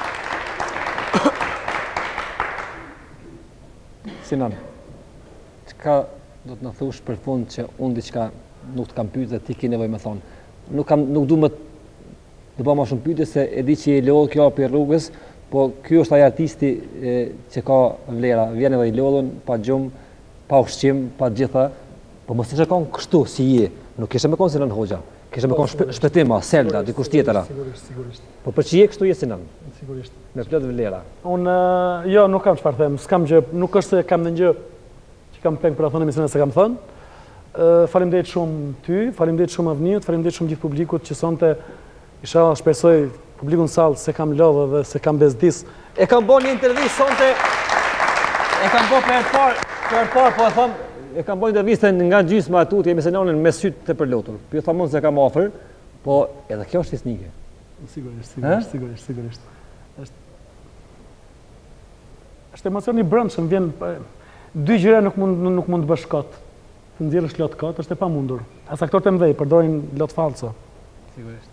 Sinan, qka do të në thush për fund që unë diqka nuk të kam pyet dhe ti ki nevoj me thonë. Nuk du më të ba ma shumë pyetje se e di që i lodhë kjo për rrugës, po kjo është ai artisti që ka vlera. Vjen edhe i lodhën, pa gjumë, pa ushqim, pa gjitha, po mos ishe konë kështu si je. Nuk ishe me konë Sinan Hoxha, kishe me konë Shpetima, Selda, dikush tjetëra. Sigurisht. Po për që je kështu je Sinan. Sigurisht. Me plot vlera. Unë, jo, nuk kam çfarë them, s'kam gjë, nuk është se kam në gjë që kam peng për a thënë emisionin se kam thënë. Faleminderit shumë ty, faleminderit shumë Avniut, faleminderit shumë gjithë publikut që sonte, inshallah shpresoj publikun sallë se kam lodhë dhe se kam bezdis. E kam bo një intervistë sonte, e kam bo për parë, po e thamë, e kam bo një intervistën nga gjysma atu të emisionin me sytë të përlotur. Po ju thamon se kam ofër, po edhe kjo është fisnike. Sigurisht. Është emocion i brendshëm, vjen dy gjëra nuk mund të bësh kot. Të nxjerrësh lot kot është e pamundur. As aktorët e mëdhej përdorin lot falso. Sigurisht.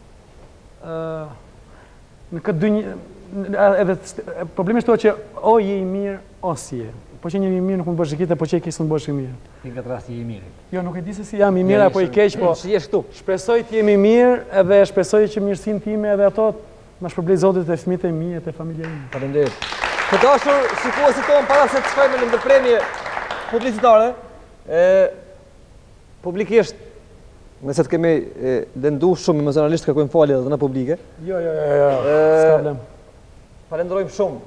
Në këtë dy edhe problemi është që o je i mirë o si je. Po që një i mirë nuk mund të bësh i keq, po që i keq s'mund të bësh i mirë. Në këtë rast je i mirë. Jo, nuk e di se si jam i mirë apo i keq, po si je këtu. Shpresoj të jemi mirë edhe shpresoj që mirësinë time edhe ato na shpërblej Zoti te fëmijët e mi e te familja ime. Faleminderit. Të dashur shikuesit tonë, para se të shkojmë në ndërpremje publicitare, publikisht, nëse të kemi lëndu shumë emozionalisht kërkojmë falje edhe në publike. Jo, s'ka problem. Falenderojmë shumë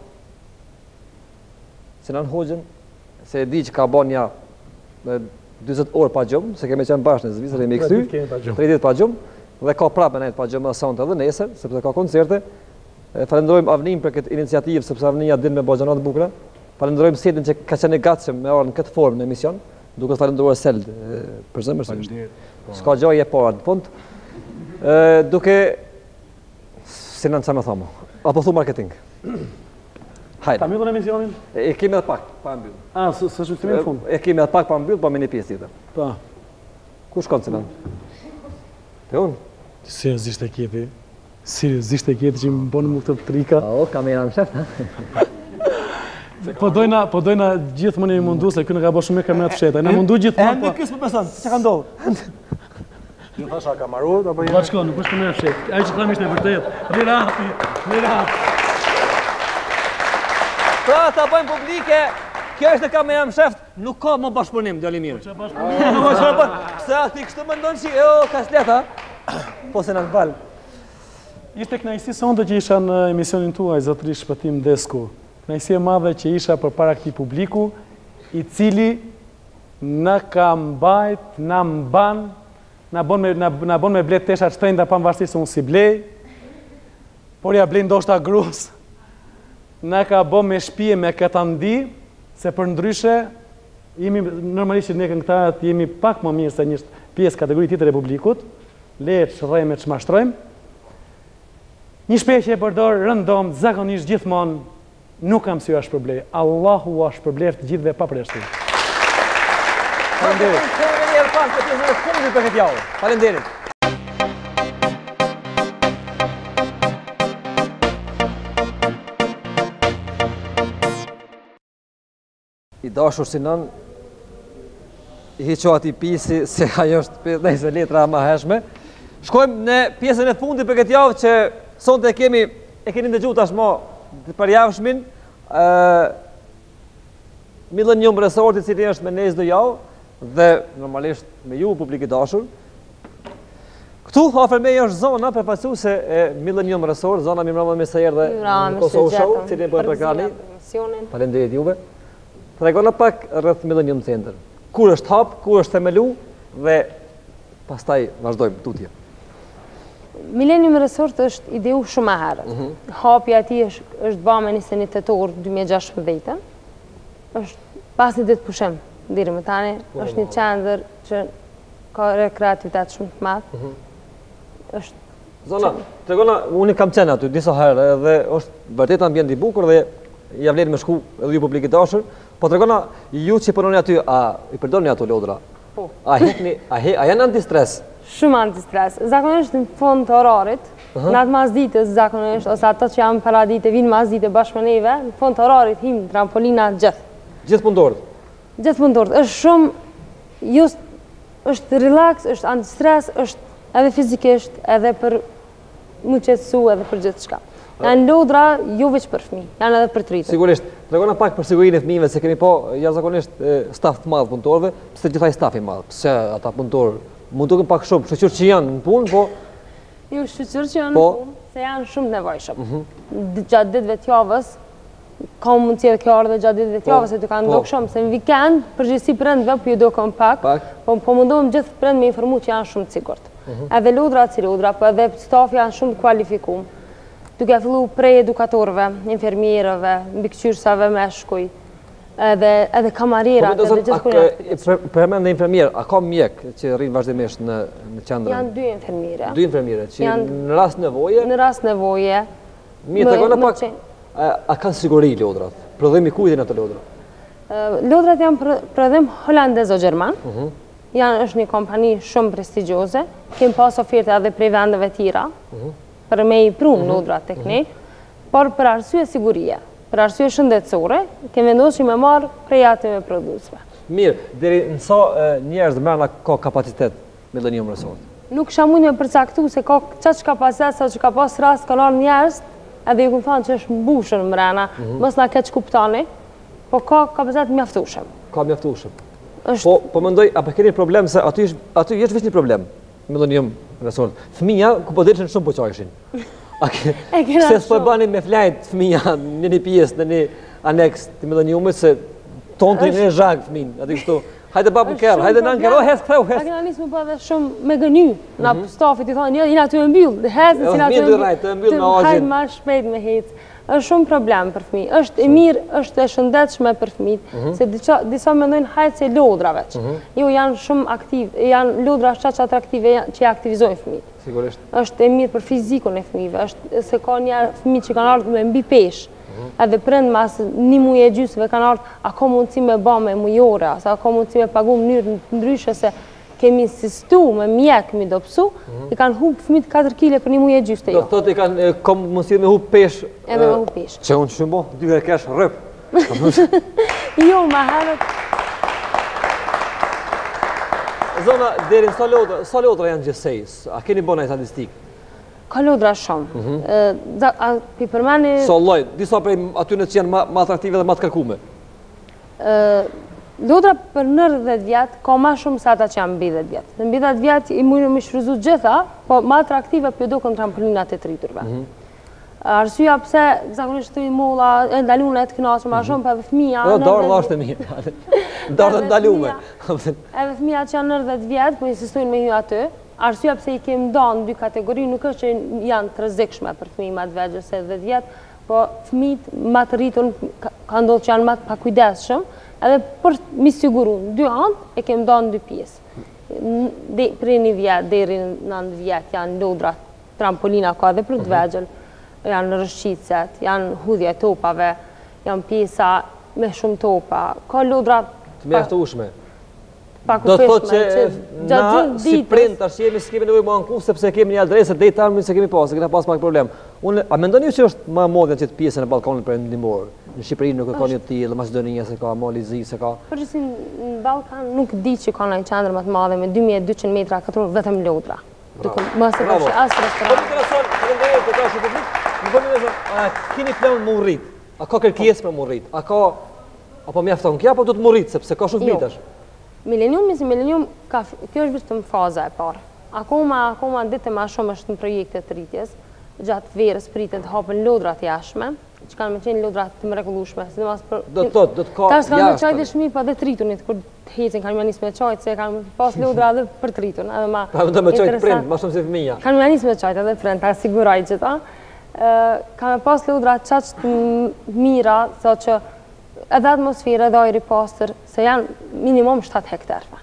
Sinan Hoxhën, se e di që ka bën ja 40 orë pa gjumë, se kemi qenë bashkë në Zvicër, jemi këty, 30 pa gjumë, dhe ka prapë me nejtë pa gjumë sonte edhe nesër, sepse ka koncerte. Falenderojmë Avnin për këtë iniciativë, sepse Avnia din me bëjë gjëra të bukura. Falenderojmë Sedin që ka qenë gatshëm me orën në këtë formë në emision, duke falenderuar Seld për zemërsisht. S'ka gjë e para në fund. Duke Sinan çfarë më thonë? Apo thu marketing? Hajde. Ta mbyllën emisionin? E kemi edhe pak pa mbyll. S'është mësimi në fund. E kemi edhe pak pa mbyll, po me një pjesë tjetër. Po. Ku shkon Sinan? Te unë? Seriozisht e keti. Seriozisht e keti që më bënë më këtë trika. O, kamera më shef, Po dojna gjithmonë i mundu, se kjo në ka bërë shumë e kamera të fsheta. Na mundu gjithmonë, po. Kësë më beson, që ka ndodhë? Ju thasha ka marrur, apo Po shko, nuk është kamera fshet. Ai që thamë ishte e vërtet. Mirati. Pra, ta bëjmë publike, kjo është e kamera më sheft, nuk ka më bashkëpunim, djali mirë. Pse ati kështu më ndonë që, ka sleta, po se në balë. Ishte kënaqësi sonte që isha në emisionin tuaj, zotërisht Shpëtim Desku. Kënaqësi e madhe që isha përpara këtij publiku, i cili na ka mbajt, na mban, na bën me blet tesha të shtrenjta pavarësisht se unë si blej, por ja blej ndoshta grus. Na ka bën me shpije me katandi, se për ndryshe jemi normalisht ne këngëtarët jemi pak më mirë se një pjesë kategori tjetër e publikut. Le të shërrejmë, të shmashtrojmë. Një shprehje që e përdor rëndom zakonisht gjithmonë, nuk kam sy është përblej. Allahu është përblej të gjithëve pa përjashtim. Faleminderit. Kemi një herë pas të pjesën e fundit për këtë javë. Faleminderit. I dashur Sinan, i hiqo ati pisi se ajo është 50 letra ma hershme. Shkojmë në pjesën e fundit për këtë javë që sonte e keni ndëgjuar tashmë për javshmin. Millennium Resort i cili është me ne çdo javë dhe normalisht me ju publik i dashur. Këtu afër meje është zona përfaqësuese e Millennium Resort, zona Mirëmbrëma me sa erdhe në Kosovë Show, cilin po e përgani. Faleminderit juve. Tregona pak rreth Millennium Center. Kur është hap, kur është themelu dhe pastaj vazhdojmë tutje. Millennium Resort është ideu shumë herët. Hapi ati është bërë me 21 tetor 2016. Është pas një ditë pushim deri më tani, është një qendër që ka rekreativitet shumë të madh. Zona, tregona, unë kam qenë aty disa herë dhe është vërtet ambient i bukur dhe ja vlen me shku edhe ju publik i dashur, po tregona ju që punoni aty, a i përdorni ato lodra? Po. A janë antistres? Shumë antistres. Zakonisht në fund të orarit, në atë masditës zakonisht, ose ato që janë para dite, vinë masdite bashkë me neve, në fund të orarit himë trampolina gjithë. Gjithë punëtorët? Gjithë punëtorët. është shumë, just, është relax, është antistres, është edhe fizikisht, edhe për më qetësu, edhe për gjithë shka. Janë lodra jo veç për fëmijë, janë edhe për tritën. Sigurisht. Tregona pak për sigurinë e fëmijëve, se kemi po jashtëzakonisht staf të madh punëtorëve, pse gjithaj staf i madh, pse ata punëtorë mund të duken pak shumë, shoqër që janë në punë, po Jo, shoqër që janë në punë, se janë shumë të nevojshëm. Gjatë ditëve të javës, ka mundësi edhe kjo ardhe gjatë ditëve të javës, se të kanë ndokë shumë, se në vikend, përgjithësi prindve, po ju do kompakt, po mundohem gjithë prind me informu që janë shumë të sigurt. Edhe lodra si lodra, po edhe stafi janë shumë të kualifikuar. Duke fillu prej edukatorëve, infermierëve, mbikëqyrësave meshkuj, edhe kamarirat, edhe gjithë kërë. Përmend dhe infermier, a ka mjek që rrinë vazhdimisht në qendrën? Janë 2 infermiere. 2 infermiere, që në rast nevoje? Në rast nevoje. Mirë, tregona pak, a kanë siguri lodrat? Prodhim i kujtin ato lodra? Lodrat janë prodhim holandez o gjerman. Është një kompani shumë prestigjioze. Kemë pas oferte edhe prej vendeve tjera, për me i prunë lodrat tek ne, por për arsye sigurie, për arsye shëndetësore, kemë vendosur që me marë prej atyre prodhuesve. Mirë, deri në sa njerëz mbrana ka kapacitet Millennium Resort? Nuk isha mund me përcaktu se ka çaq kapacitet sa që ka pas rast kanë ardhur njerëz, edhe ju kam thënë që është mbushur mbrana, mos na keq kuptoni, po ka kapacitet mjaftueshëm. Ka mjaftueshëm. Po mendoj, apo keni problem se aty është vetëm një problem. Millennium Resort. Fëmija, ku po delëshin shumë po qajshin. Se s'po e bani me flajt fëmija në një pjesë, në një aneks të Millenniumit, se tonë të një zhag fëmin. Ati kështu, hajde babu kërë, hajde në nkërë, hes këtëu, hes. A kena nisë më po edhe shumë me gëny, në stafit i thonë, jina të mbyllë, hes në si të mbyllë, hajde ma shpejt me hecë. është shumë problem për fëmijë. Është e mirë, është e shëndetshme për fëmijët, se disa mendojnë hajtë se lodra veç. Jo, janë shumë aktiv, janë lodra shaq atraktive që aktivizojnë fëmijët. Sigurisht. Është e mirë për fizikun e fëmijëve, është se ka një fëmijë që kanë ardhur me mbi peshë. Edhe prind mas një muaj e gjysmë kanë ardhur, a ka mundësi me bë me mujore, a ka mundësi me pagu në mënyrë ndryshe se kemi insistu me mjek mi dopsu, i kanë hub fëmijët 4 kg për një muaj e gjysmë. Do thotë i kanë mundësi me hub peshë. Edhe me hub peshë. Që unë shumë bo, 2 herë kesh rrëp. Jo, ma herët. Zona, deri sa lodra janë gjithsej? A keni bona i statistikë? Ka lodra shumë. Pi përmeni... Sa lloj, disa prej atyre që janë më atraktive dhe më të kërkume? Lodra për 90 vjetë ka ma shumë se ata që janë mbi 10 vjetë. Në mbi 10 vjetë i mujnë me shfryzu gjitha, po më atraktive për do kënë trampolinat e triturve. Arsyeja pse zakonisht të i molla e ndalume e të knaqë ma shumë për fëmija... Darë dhe është e mirë. Darë dhe ndalume. Edhe fëmija që janë 90 vjetë, po insistojnë me hy aty. Arsyeja pse i kemë ndonë 2 kategori, nuk është që janë të rrezikshme për fëmijë më të vegjël se 10 vjetë, po fëmijët më të rritur ka ndodhur që janë më të pakujdesshëm, edhe për mi siguru, 2 anë e kemë ndonë 2 pjesë. Prej 1 vjetë deri në 9 vjetë janë lodra trampolina ka edhe për të vegjël, janë rëshqicet, janë hudhja e topave, janë pjesa me shumë topa, ka lodra të mjaftueshme. Do të thotë që na si prind tash jemi s'kemi nevojë më anku sepse kemi një adresë deri tani se kemi pas, se kena pas pak problem. Unë a mendoni që është më modhe që të pjesën e balkonit perëndimor? Në Shqipëri nuk ka një të tillë, Maqedonia se ka, Malizi se ka. Përgjithësi në Ballkan nuk di që ka një qendër më të madhe me 2200 metra katror vetëm lodra. Duke mos e kash as restoran. Faleminderit për dashur publik. Më bëni a keni plan më urrit? A ka kërkesë për më urrit? A ka apo mjafton kjo apo do të më urrit sepse ka shumë fëmijësh? Millennium, kjo është vetëm faza e parë. Akoma ditë më shumë është në projekte të rritjes, gjatë verës pritet hapen lodrat jashtme, që kanë me qenë lodrat të mrekullueshme, sidomos për do të ka tash kanë çaj dëshmi pa dhe tritunit kur hecin kanë nis me çajt se kanë pas lodra edhe për tritun, edhe më. Pa do me çajt prind, më shumë se fëmia. Kanë nis me çajt edhe prind, ta siguroj gjithë. Kanë pas lodra çaq të mira, sa që edhe atmosfera edhe ajri pastër, se janë minimum 7 hektarë.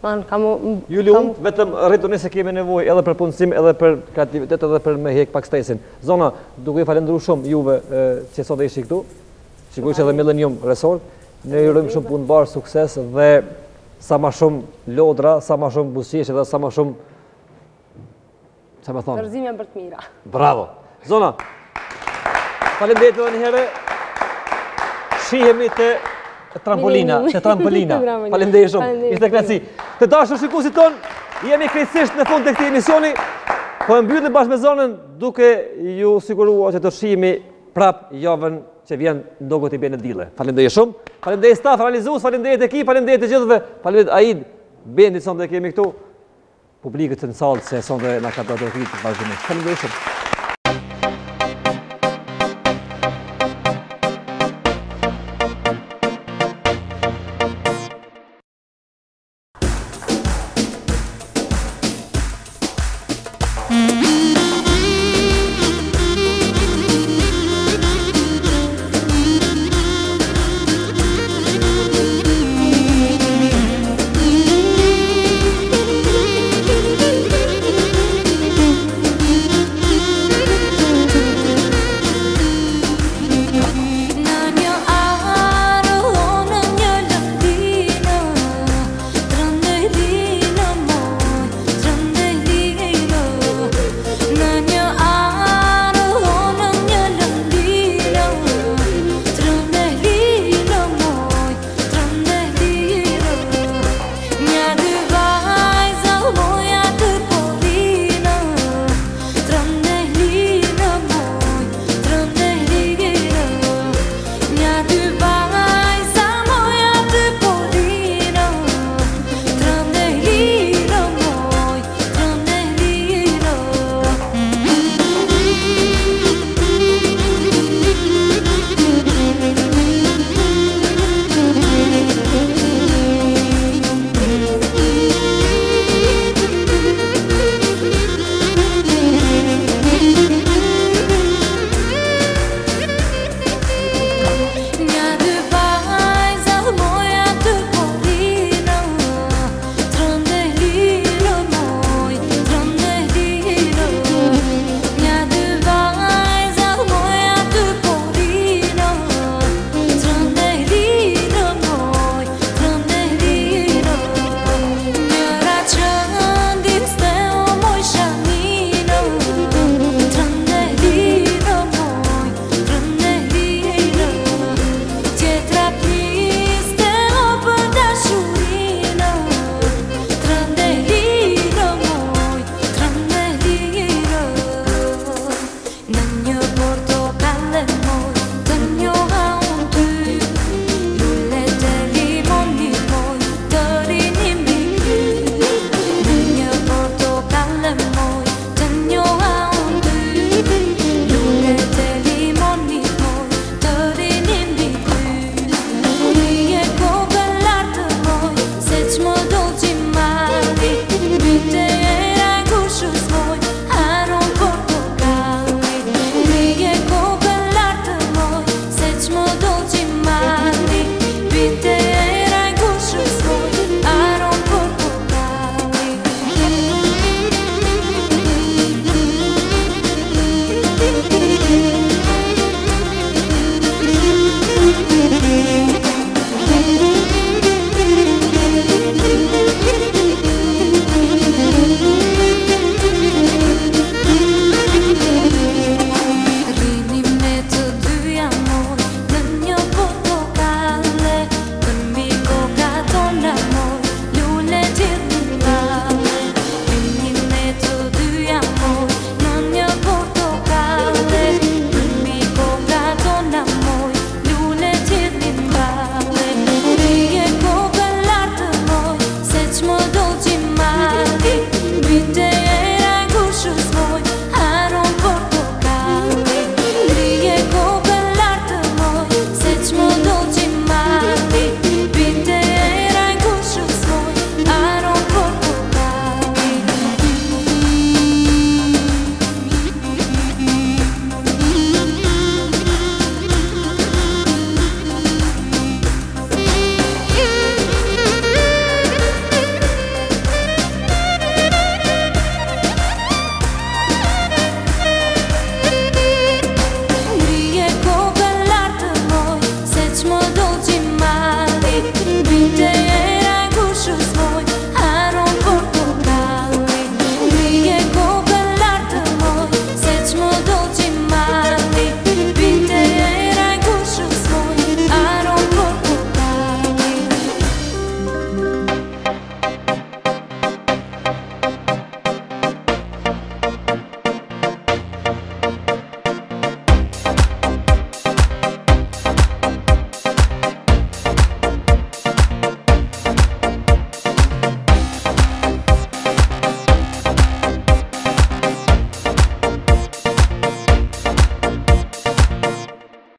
Ju lumt, vetëm rrituni se kemi nevojë edhe për punësim, edhe për kreativitet, edhe për me hek pak stresin. Zona, duke ju falendru shumë juve që sot e ishi këtu, sigurisht edhe Millennium Resort, ne ju urojmë shumë punë barë, sukses dhe sa ma shumë lodra, sa ma shumë buzëqeshje dhe sa ma shumë... Qa me thonë? Gërzime për të mira. Bravo! Zona, faleminderit edhe një herë, shihemi të trampolina, Faleminderit shumë, ishte knaqësi. Të dashur shikuesit ton, jemi krejtësisht në fund të këtij emisioni, po e mbyllim bashkë me zonën duke ju siguruar që të shihemi prap javën që vjen ndogo t'i bene dile. Faleminderit shumë, faleminderit staf, realizues, faleminderit ekip, faleminderit të gjithëve, faleminderit Aid, bendi sonte kemi këtu, publikut në sallë se sonte na ka bërë të vazhdimisht. Faleminderit shumë.